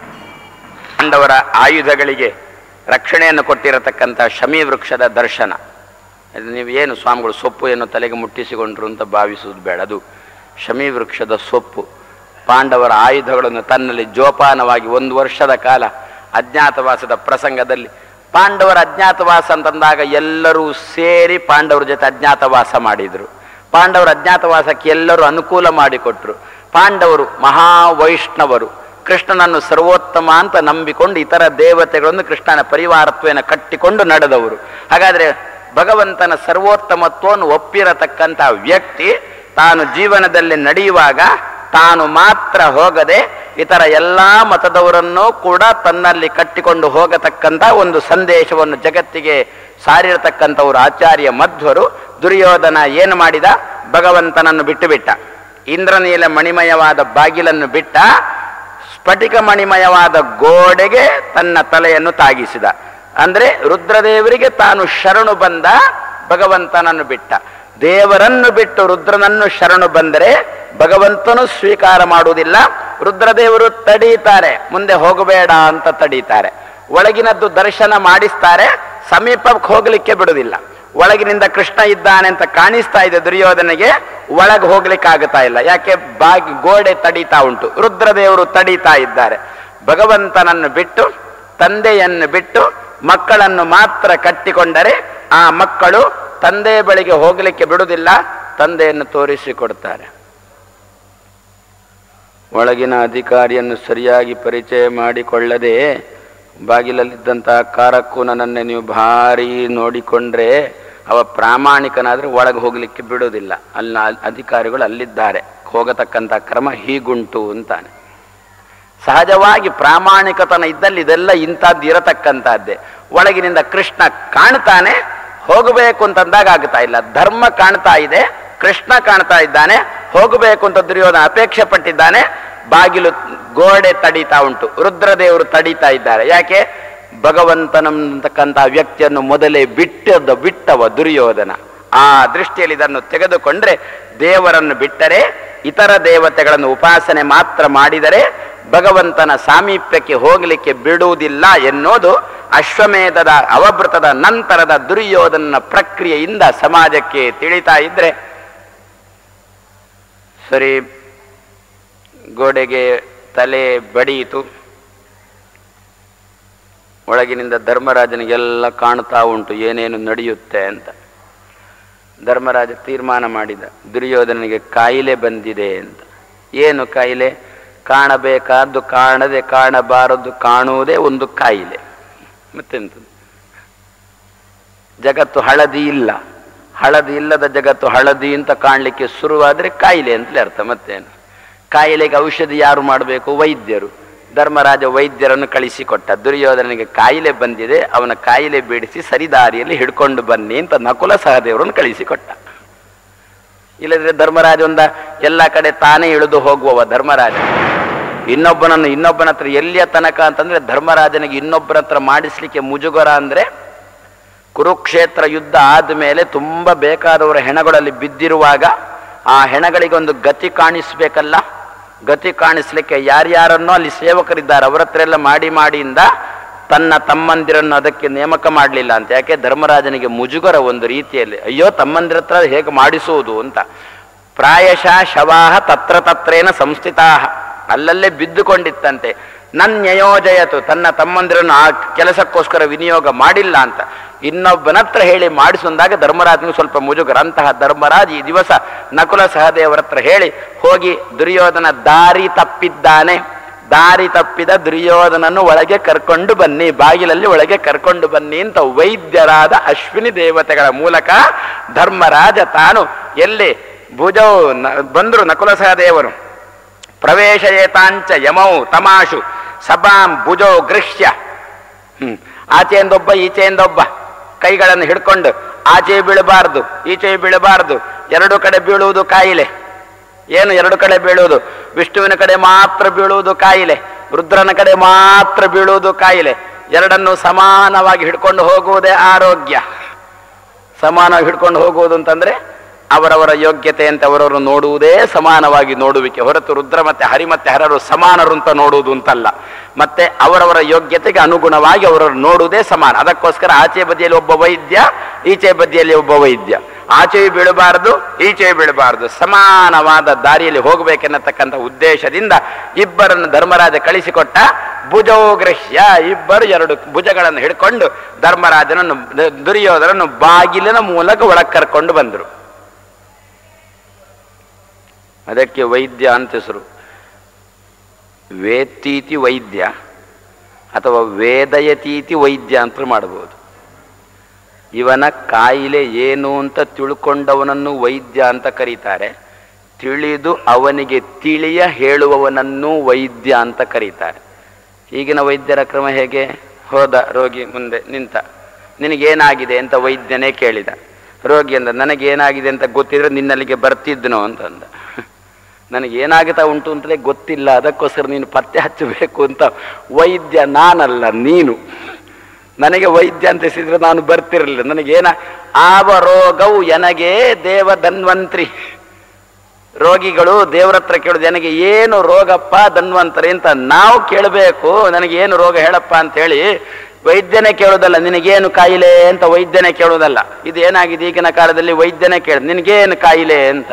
ಪಾಂಡವರ ಆಯುಧಗಳಿಗೆ ರಕ್ಷಣೆಯನ್ನು ಕೊಟ್ಟಿರತಕ್ಕಂಥ ಶಮಿ ವೃಕ್ಷದ ದರ್ಶನ. ನೀವು ಏನು ಸ್ವಾಮಿಗಳು ಸೊಪ್ಪು ಏನು ತಲೆಗೆ ಮುಟ್ಟಿಸಿಕೊಂಡ್ರು ಅಂತ ಭಾವಿಸುವುದು ಬೇಡ. ಅದು ಶಮಿ ವೃಕ್ಷದ ಸೊಪ್ಪು. ಪಾಂಡವರ ಆಯುಧಗಳನ್ನು ತನ್ನಲ್ಲಿ ಜೋಪಾನವಾಗಿ 1 ವರ್ಷದ ಕಾಲ ಅಜ್ಞಾತವಾಸದ ಪ್ರಸಂಗದಲ್ಲಿ, ಪಾಂಡವರ ಅಜ್ಞಾತವಾಸ ಅಂತಂದಾಗ ಎಲ್ಲರೂ ಸೇರಿ ಪಾಂಡವರ ಜೊತೆ ಅಜ್ಞಾತವಾಸ ಮಾಡಿದರು. ಪಾಂಡವರ ಅಜ್ಞಾತವಾಸಕ್ಕೆ ಎಲ್ಲರೂ ಅನುಕೂಲ ಮಾಡಿಕೊಟ್ರು. ಪಾಂಡವರು ಮಹಾವೈಷ್ಣವರು, ಕೃಷ್ಣನನ್ನು ಸರ್ವೋತ್ತಮ ಅಂತ ನಂಬಿಕೊಂಡು ಇತರ ದೇವತೆಗಳನ್ನು ಕೃಷ್ಣನ ಪರಿವಾರತ್ವೇನ ಕಟ್ಟಿಕೊಂಡು ನಡೆದವರು. ಹಾಗಾದ್ರೆ ಭಗವಂತನ ಸರ್ವೋತ್ತಮತ್ವವನ್ನು ಒಪ್ಪಿರತಕ್ಕಂಥ ವ್ಯಕ್ತಿ ತಾನು ಜೀವನದಲ್ಲಿ ನಡೆಯುವಾಗ ತಾನು ಮಾತ್ರ ಹೋಗದೆ ಇತರ ಎಲ್ಲ ಮತದವರನ್ನೂ ಕೂಡ ತನ್ನಲ್ಲಿ ಕಟ್ಟಿಕೊಂಡು ಹೋಗತಕ್ಕಂಥ ಒಂದು ಸಂದೇಶವನ್ನು ಜಗತ್ತಿಗೆ ಸಾರಿರತಕ್ಕಂಥವರು ಆಚಾರ್ಯ ಮಧ್ವರು. ದುರ್ಯೋಧನ ಏನು ಮಾಡಿದ? ಭಗವಂತನನ್ನು ಬಿಟ್ಟುಬಿಟ್ಟ. ಇಂದ್ರನೀಲ ಮಣಿಮಯವಾದ ಬಾಗಿಲನ್ನು ಬಿಟ್ಟ, ಸ್ಫಟಿಕ ಮಣಿಮಯವಾದ ಗೋಡೆಗೆ ತನ್ನ ತಲೆಯನ್ನು ತಾಗಿಸಿದ. ಅಂದ್ರೆ ರುದ್ರದೇವರಿಗೆ ತಾನು ಶರಣು ಬಂದ, ಭಗವಂತನನ್ನು ಬಿಟ್ಟ. ದೇವರನ್ನು ಬಿಟ್ಟು ರುದ್ರನನ್ನು ಶರಣು ಬಂದರೆ ಭಗವಂತನು ಸ್ವೀಕಾರ ಮಾಡುವುದಿಲ್ಲ. ರುದ್ರದೇವರು ತಡೀತಾರೆ, ಮುಂದೆ ಹೋಗಬೇಡ ಅಂತ ತಡೀತಾರೆ. ಒಳಗಿನದ್ದು ದರ್ಶನ ಮಾಡಿಸ್ತಾರೆ, ಸಮೀಪಕ್ಕೆ ಹೋಗ್ಲಿಕ್ಕೆ ಬಿಡುವುದಿಲ್ಲ. ಒಳಗಿನಿಂದ ಕೃಷ್ಣ ಇದ್ದಾನೆ ಅಂತ ಕಾಣಿಸ್ತಾ ಇದೆ ದುರ್ಯೋಧನಿಗೆ, ಒಳಗೆ ಹೋಗ್ಲಿಕ್ಕೆ ಆಗುತ್ತಾ ಇಲ್ಲ. ಯಾಕೆ? ಗೋಡೆ ತಡೀತಾ ಉಂಟು, ರುದ್ರದೇವರು ತಡೀತಾ ಇದ್ದಾರೆ. ಭಗವಂತನನ್ನು ಬಿಟ್ಟು, ತಂದೆಯನ್ನು ಬಿಟ್ಟು ಮಕ್ಕಳನ್ನು ಮಾತ್ರ ಕಟ್ಟಿಕೊಂಡರೆ ಆ ಮಕ್ಕಳು ತಂದೆ ಬಳಿಗೆ ಹೋಗಲಿಕ್ಕೆ ಬಿಡುವುದಿಲ್ಲ, ತಂದೆಯನ್ನು ತೋರಿಸಿಕೊಡ್ತಾರೆ. ಒಳಗಿನ ಅಧಿಕಾರಿಯನ್ನು ಸರಿಯಾಗಿ ಪರಿಚಯ ಮಾಡಿಕೊಳ್ಳದೆ ಬಾಗಿಲಲ್ಲಿದ್ದಂತಹ ಕಾರಕ್ಕೂನನ್ನೇ ನೀವು ಭಾರಿ ನೋಡಿಕೊಂಡ್ರೆ ಅವ ಪ್ರಾಮಾಣಿಕನಾದರೆ ಒಳಗೆ ಹೋಗಲಿಕ್ಕೆ ಬಿಡೋದಿಲ್ಲ. ಅಧಿಕಾರಿಗಳು ಅಲ್ಲಿದ್ದಾರೆ, ಹೋಗತಕ್ಕಂಥ ಕ್ರಮ ಹೀಗುಂಟು ಅಂತಾನೆ. ಸಹಜವಾಗಿ ಪ್ರಾಮಾಣಿಕತನ ಇದ್ದಲ್ಲಿ ಇದೆಲ್ಲ ಇಂಥದ್ದು ಇರತಕ್ಕಂಥದ್ದೇ. ಒಳಗಿನಿಂದ ಕೃಷ್ಣ ಕಾಣ್ತಾನೆ, ಹೋಗಬೇಕು ಅಂತಂದಾಗ ಆಗ್ತಾ ಇಲ್ಲ. ಧರ್ಮ ಕಾಣ್ತಾ ಇದೆ, ಕೃಷ್ಣ ಕಾಣ್ತಾ ಇದ್ದಾನೆ, ಹೋಗಬೇಕು ಅಂತ ದುರ್ಯೋಧನ ಅಪೇಕ್ಷೆ ಪಟ್ಟಿದ್ದಾನೆ. ಬಾಗಿಲು ಗೋಡೆ ತಡೀತಾ ಉಂಟು, ರುದ್ರದೇವರು ತಡೀತಾ ಇದ್ದಾರೆ. ಯಾಕೆ? ಭಗವಂತನಂತಕ್ಕಂಥ ವ್ಯಕ್ತಿಯನ್ನು ಮೊದಲೇ ಬಿಟ್ಟವ ದುರ್ಯೋಧನ. ಆ ದೃಷ್ಟಿಯಲ್ಲಿ ಇದನ್ನು ತೆಗೆದುಕೊಂಡ್ರೆ, ದೇವರನ್ನು ಬಿಟ್ಟರೆ, ಇತರ ದೇವತೆಗಳನ್ನು ಉಪಾಸನೆ ಮಾತ್ರ ಮಾಡಿದರೆ ಭಗವಂತನ ಸಾಮೀಪ್ಯಕ್ಕೆ ಹೋಗಲಿಕ್ಕೆ ಬಿಡುವುದಿಲ್ಲ ಎನ್ನುವುದು ಅಶ್ವಮೇಧದ ಅವಭೃತದ ನಂತರದ ದುರ್ಯೋಧನ ಪ್ರಕ್ರಿಯೆಯಿಂದ ಸಮಾಜಕ್ಕೆ ತಿಳಿತಾ ಇದ್ರೆ ಸರಿ. ಗೋಡೆಗೆ ತಲೆ ಬಡಿಯಿತು. ಒಳಗಿನಿಂದ ಧರ್ಮರಾಜನಿಗೆಲ್ಲ ಕಾಣ್ತಾ ಉಂಟು ಏನೇನು ನಡೆಯುತ್ತೆ ಅಂತ. ಧರ್ಮರಾಜ ತೀರ್ಮಾನ ಮಾಡಿದ, ದುರ್ಯೋಧನಿಗೆ ಕಾಯಿಲೆ ಬಂದಿದೆ ಅಂತ. ಏನು ಕಾಯಿಲೆ? ಕಾಣಬೇಕಾದ್ದು ಕಾಣದೆ, ಕಾಣಬಾರದು ಕಾಣುವುದೇ ಒಂದು ಕಾಯಿಲೆ. ಮತ್ತೆಂತ? ಜಗತ್ತು ಹಳದಿ ಇಲ್ಲ, ಹಳದಿ ಇಲ್ಲದ ಜಗತ್ತು ಹಳದಿ ಅಂತ ಕಾಣಲಿಕ್ಕೆ ಶುರುವಾದರೆ ಕಾಯಿಲೆ ಅಂತಲೇ ಅರ್ಥ. ಮತ್ತೇನು? ಕಾಯಿಲೆಗೆ ಔಷಧಿ ಯಾರು ಮಾಡಬೇಕು? ವೈದ್ಯರು. ಧರ್ಮರಾಜ ವೈದ್ಯರನ್ನು ಕಳಿಸಿಕೊಟ್ಟ. ದುರ್ಯೋಧನಿಗೆ ಕಾಯಿಲೆ ಬಂದಿದೆ, ಅವನ ಕಾಯಿಲೆ ಬಿಡಿಸಿ ಸರಿದಾರಿಯಲ್ಲಿ ಹಿಡ್ಕೊಂಡು ಬನ್ನಿ ಅಂತ ನಕುಲ ಸಹದೇವರನ್ನು ಕಳಿಸಿಕೊಟ್ಟ. ಇಲ್ಲದ್ರೆ ಧರ್ಮರಾಜ ಎಲ್ಲ ಕಡೆ ತಾನೇ ಇಳಿದು ಹೋಗುವವ ಧರ್ಮರಾಜ. ಇನ್ನೊಬ್ಬನ ಹತ್ರ ಎಲ್ಲಿಯ ತನಕ ಅಂತಂದ್ರೆ, ಧರ್ಮರಾಜನಿಗೆ ಇನ್ನೊಬ್ಬರ ಹತ್ರ ಮಾಡಿಸ್ಲಿಕ್ಕೆ ಮುಜುಗರ. ಅಂದ್ರೆ ಕುರುಕ್ಷೇತ್ರ ಯುದ್ಧ ಆದ್ಮೇಲೆ ತುಂಬಾ ಬೇಕಾದವರ ಹೆಣಗಳಲ್ಲಿ ಬಿದ್ದಿರುವಾಗ ಆ ಹೆಣಗಳಿಗೊಂದು ಗತಿ ಕಾಣಿಸ್ಬೇಕಲ್ಲ. ಗತಿ ಕಾಣಿಸ್ಲಿಕ್ಕೆ ಯಾರ್ಯಾರನ್ನೋ ಅಲ್ಲಿ ಸೇವಕರಿದ್ದಾರೆ, ಅವರ ಹತ್ರ ಎಲ್ಲ ಮಾಡಿಯಿಂದ ತನ್ನ ತಮ್ಮಂದಿರನ್ನು ಅದಕ್ಕೆ ನೇಮಕ ಮಾಡಲಿಲ್ಲ ಅಂತ. ಯಾಕೆ? ಧರ್ಮರಾಜನಿಗೆ ಮುಜುಗರ ಒಂದು ರೀತಿಯಲ್ಲಿ, ಅಯ್ಯೋ ತಮ್ಮಂದಿರ ಹತ್ರ ಹೇಗೆ ಮಾಡಿಸುವುದು ಅಂತ. ಪ್ರಾಯಶಃ ಶವಾಹ ತತ್ರ ತತ್ರೇನ ಸಂಸ್ಥಿತಾಹ, ಅಲ್ಲಲ್ಲೇ ಬಿದ್ದುಕೊಂಡಿತ್ತಂತೆ. ನನ್ಯಯೋಜಯತು, ತನ್ನ ತಮ್ಮಂದಿರನ್ನು ಆ ಕೆಲಸಕ್ಕೋಸ್ಕರ ವಿನಿಯೋಗ ಮಾಡಿಲ್ಲ ಅಂತ ಇನ್ನೊಬ್ಬನತ್ರ ಹೇಳಿ ಮಾಡಿಸುವಂದಾಗ ಧರ್ಮರಾಜನಿಗೆ ಸ್ವಲ್ಪ ಮುಜುಗರ. ಅಂತಹ ಧರ್ಮರಾಜ್ ಈ ದಿವಸ ನಕುಲ ಸಹದೇವರ ಹತ್ರ ಹೇಳಿ ಹೋಗಿ ದುರ್ಯೋಧನ ದಾರಿ ತಪ್ಪಿದ್ದಾನೆ, ದಾರಿ ತಪ್ಪಿದ ದುರ್ಯೋಧನನ್ನು ಒಳಗೆ ಕರ್ಕೊಂಡು ಬನ್ನಿ, ಬಾಗಿಲಲ್ಲಿ ಒಳಗೆ ಕರ್ಕೊಂಡು ಬನ್ನಿ ಅಂತ ವೈದ್ಯರಾದ ಅಶ್ವಿನಿ ದೇವತೆಗಳ ಮೂಲಕ ಧರ್ಮರಾಜ ತಾನು ಎಲ್ಲಿ ಭುಜವು ಬಂದರು ನಕುಲ ಸಹದೇವರು. ಪ್ರವೇಶಯೇತಾಂಚ ಯಮೌ ತಮಾಶು ಸಭಾಂ ಭುಜೋ ಗೃಹ್ಯ. ಆಚೆಯಿಂದೊಬ್ಬ ಈಚೆಯಿಂದೊಬ್ಬ ಕೈಗಳನ್ನು ಹಿಡ್ಕೊಂಡು ಆಚೆ ಬೀಳಬಾರ್ದು ಈಚೆ ಬೀಳಬಾರ್ದು, ಎರಡು ಕಡೆ ಬೀಳುವುದು ಕಾಯಿಲೆ. ಏನು ಎರಡು ಕಡೆ ಬೀಳುವುದು? ವಿಷ್ಣುವಿನ ಕಡೆ ಮಾತ್ರ ಬೀಳುವುದು ಕಾಯಿಲೆ, ರುದ್ರನ ಕಡೆ ಮಾತ್ರ ಬೀಳುವುದು ಕಾಯಿಲೆ. ಎರಡನ್ನು ಸಮಾನವಾಗಿ ಹಿಡ್ಕೊಂಡು ಹೋಗುವುದೇ ಆರೋಗ್ಯ. ಸಮಾನವಾಗಿ ಹಿಡ್ಕೊಂಡು ಹೋಗುವುದು ಅಂತಂದ್ರೆ ಅವರವರ ಯೋಗ್ಯತೆ ಅಂತ ಅವರವರು ನೋಡುವುದೇ ಸಮಾನವಾಗಿ ನೋಡುವಿಕೆ ಹೊರತು ರುದ್ರ ಮತ್ತೆ ಹರಿ ಮತ್ತೆ ಹರರು ಸಮಾನರು ಅಂತ ನೋಡುವುದು ಅಂತಲ್ಲ. ಮತ್ತೆ ಅವರವರ ಯೋಗ್ಯತೆಗೆ ಅನುಗುಣವಾಗಿ ಅವರವರು ನೋಡುವುದೇ ಸಮಾನ. ಅದಕ್ಕೋಸ್ಕರ ಆಚೆ ಬದಿಯಲ್ಲಿ ಒಬ್ಬ ವೈದ್ಯ, ಈಚೆ ಬದಿಯಲ್ಲಿ ಒಬ್ಬ ವೈದ್ಯ. ಆಚೆಯೂ ಬೀಳಬಾರದು ಈಚೆಯೂ ಬೀಳಬಾರದು, ಸಮಾನವಾದ ದಾರಿಯಲ್ಲಿ ಹೋಗಬೇಕೆನ್ನತಕ್ಕಂಥ ಉದ್ದೇಶದಿಂದ ಇಬ್ಬರನ್ನು ಧರ್ಮರಾಜ ಕಳಿಸಿಕೊಟ್ಟ. ಭುಜೋಗ್ರಹ್ಯ, ಇಬ್ಬರು ಎರಡು ಭುಜಗಳನ್ನು ಹಿಡ್ಕೊಂಡು ಧರ್ಮರಾಜನನ್ನು ದುರ್ಯೋಧನನ್ನು ಬಾಗಿಲಿನ ಮೂಲಕ ಒಳಗೆ ಕರ್ಕೊಂಡು ಬಂದರು. ಅದಕ್ಕೆ ವೈದ್ಯ ಅಂತ ಹೆಸರು. ವೇತ್ತೀತಿ ವೈದ್ಯ ಅಥವಾ ವೇದಯತೀತಿ ವೈದ್ಯ ಅಂತ ಮಾಡಬಹುದು. ಇವನ ಕಾಯಿಲೆ ಏನು ಅಂತ ತಿಳ್ಕೊಂಡವನನ್ನು ವೈದ್ಯ ಅಂತ ಕರೀತಾರೆ, ತಿಳಿದು ಅವನಿಗೆ ತಿಳಿಯ ಹೇಳುವವನನ್ನು ವೈದ್ಯ ಅಂತ ಕರೀತಾರೆ. ಈಗಿನ ವೈದ್ಯರ ಕ್ರಮ ಹೇಗೆ? ಹೋದ ರೋಗಿ ಮುಂದೆ ನಿಂತ, ನಿನಗೇನಾಗಿದೆ ಅಂತ ವೈದ್ಯನೇ ಕೇಳಿದ. ರೋಗಿ ಅಂದ, ನನಗೇನಾಗಿದೆ ಅಂತ ಗೊತ್ತಿದ್ರೆ ನಿನ್ನಲ್ಲಿಗೆ ಬರ್ತಿದ್ನೋ ಅಂತಂದ. ನನಗೇನಾಗುತ್ತಾ ಉಂಟು ಅಂತಲೇ ಗೊತ್ತಿಲ್ಲ, ಅದಕ್ಕೋಸ್ಕರ ನೀನು ಪತ್ತೆ ಹಚ್ಚಬೇಕು ಅಂತ. ವೈದ್ಯ ನಾನಲ್ಲ, ನೀನು. ನನಗೆ ವೈದ್ಯ ಅಂತ ಹೆಸರಿದ್ರೆ ನಾನು ಬರ್ತಿರಲಿಲ್ಲ. ನನಗೇನ ಆವ ರೋಗವು ನನಗೆ ದೇವ ಧನ್ವಂತ್ರಿ. ರೋಗಿಗಳು ದೇವ್ರ ಹತ್ರ ಕೇಳೋದು, ನನಗೆ ಏನು ರೋಗಪ್ಪ ಧನ್ವಂತರಿ ಅಂತ ನಾವು ಕೇಳಬೇಕು. ನನಗೆ ಏನು ರೋಗ ಹೇಳಪ್ಪ ಅಂತ ಹೇಳಿ ವೈದ್ಯನೇ ಕೇಳೋದಲ್ಲ, ನಿನಗೇನು ಕಾಯಿಲೆ ಅಂತ ವೈದ್ಯನೇ ಕೇಳೋದಲ್ಲ. ಇದು ಏನಾಗಿದೆ ಈಗಿನ ಕಾಲದಲ್ಲಿ, ವೈದ್ಯನೇ ಕೇಳ ನಿನಗೇನು ಕಾಯಿಲೆ ಅಂತ.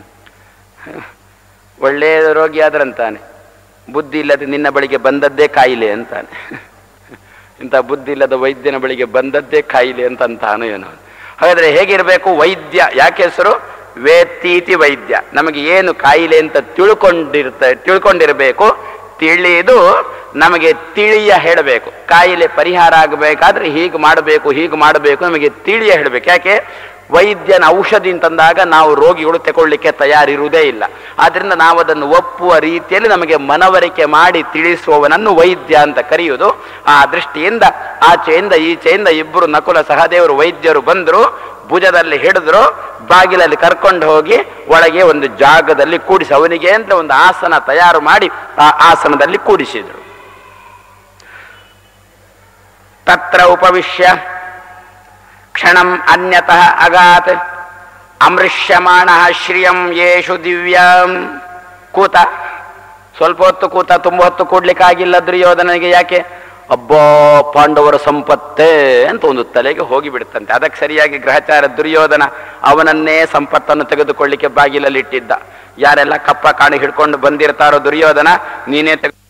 ಒಳ್ಳೆಯ ರೋಗಿ ಆದ್ರಂತಾನೆ, ಬುದ್ಧಿ ಇಲ್ಲದೆ ನಿನ್ನ ಬಳಿಗೆ ಬಂದದ್ದೇ ಕಾಯಿಲೆ ಅಂತಾನೆ. ಇಂಥ ಬುದ್ಧಿ ಇಲ್ಲದ ವೈದ್ಯನ ಬಳಿಗೆ ಬಂದದ್ದೇ ಕಾಯಿಲೆ ಅಂತ ಅಂತಾನು ಏನೋ. ಹಾಗಾದ್ರೆ ಹೇಗಿರಬೇಕು ವೈದ್ಯ? ಯಾಕೆ ಹೆಸರು ವೇತ್ತೀತಿ ವೈದ್ಯ? ನಮಗೆ ಏನು ಕಾಯಿಲೆ ಅಂತ ತಿಳ್ಕೊಂಡಿರಬೇಕು. ತಿಳಿದು ನಮಗೆ ತಿಳಿಯ ಹೇಳಬೇಕು. ಕಾಯಿಲೆ ಪರಿಹಾರ ಆಗಬೇಕಾದ್ರೆ ಹೀಗೆ ಮಾಡಬೇಕು ನಮಗೆ ತಿಳಿಯ ಹೇಳಬೇಕು. ಯಾಕೆ? ವೈದ್ಯನ ಔಷಧಿ ಅಂತಂದಾಗ ನಾವು ರೋಗಿಗಳು ತಗೊಳ್ಳಿಕ್ಕೆ ತಯಾರಿರುವುದೇ ಇಲ್ಲ. ಆದ್ರಿಂದ ನಾವು ಅದನ್ನು ಒಪ್ಪುವ ರೀತಿಯಲ್ಲಿ ನಮಗೆ ಮನವರಿಕೆ ಮಾಡಿ ತಿಳಿಸುವವನನ್ನು ವೈದ್ಯ ಅಂತ ಕರೆಯುವುದು. ಆ ದೃಷ್ಟಿಯಿಂದ ಆಚೆಯಿಂದ ಈಚೆಯಿಂದ ಇಬ್ಬರು ನಕುಲ ಸಹದೇವರು ವೈದ್ಯರು ಬಂದರು, ಭುಜದಲ್ಲಿ ಹಿಡಿದ್ರು, ಬಾಗಿಲಲ್ಲಿ ಕರ್ಕೊಂಡು ಹೋಗಿ ಒಳಗೆ ಒಂದು ಜಾಗದಲ್ಲಿ ಕೂಡಿಸಿ ಅವನಿಗೆ ಅಂತ ಒಂದು ಆಸನ ತಯಾರು ಮಾಡಿ ಆ ಆಸನದಲ್ಲಿ ಕೂಡಿಸಿದ್ರು. ತತ್ರ ಉಪವಿಶ್ಯ ಕ್ಷಣಂ ಅನ್ಯತಃ ಅಗಾತ್ ಅಮೃಷ್ಯಮಾಣ ಶ್ರಿಯಂ ಯೇಷು ದಿವ್ಯಂ. ಕೂತ, ಸ್ವಲ್ಪ ಹೊತ್ತು ಕೂತ, ತುಂಬ ಹೊತ್ತು ಕೂಡ್ಲಿಕ್ಕಾಗಿಲ್ಲ ದುರ್ಯೋಧನನಿಗೆ. ಯಾಕೆ? ಅಬ್ಬಾ ಪಾಂಡವರ ಸಂಪತ್ತೇ ಅಂತ ಒಂದು ತಲೆಗೆ ಹೋಗಿಬಿಡುತ್ತಂತೆ. ಅದಕ್ಕೆ ಸರಿಯಾಗಿ ಗ್ರಹಚಾರ ದುರ್ಯೋಧನ ಅವನನ್ನೇ ಸಂಪತ್ತನ್ನು ತೆಗೆದುಕೊಳ್ಳಿಕ್ಕೆ ಬಾಗಿಲಲ್ಲಿ ಇಟ್ಟಿದ್ದ. ಯಾರೆಲ್ಲ ಕಪ್ಪ ಕಾಣಿ ಹಿಡ್ಕೊಂಡು ಬಂದಿರ್ತಾರೋ ದುರ್ಯೋಧನ, ನೀನೇ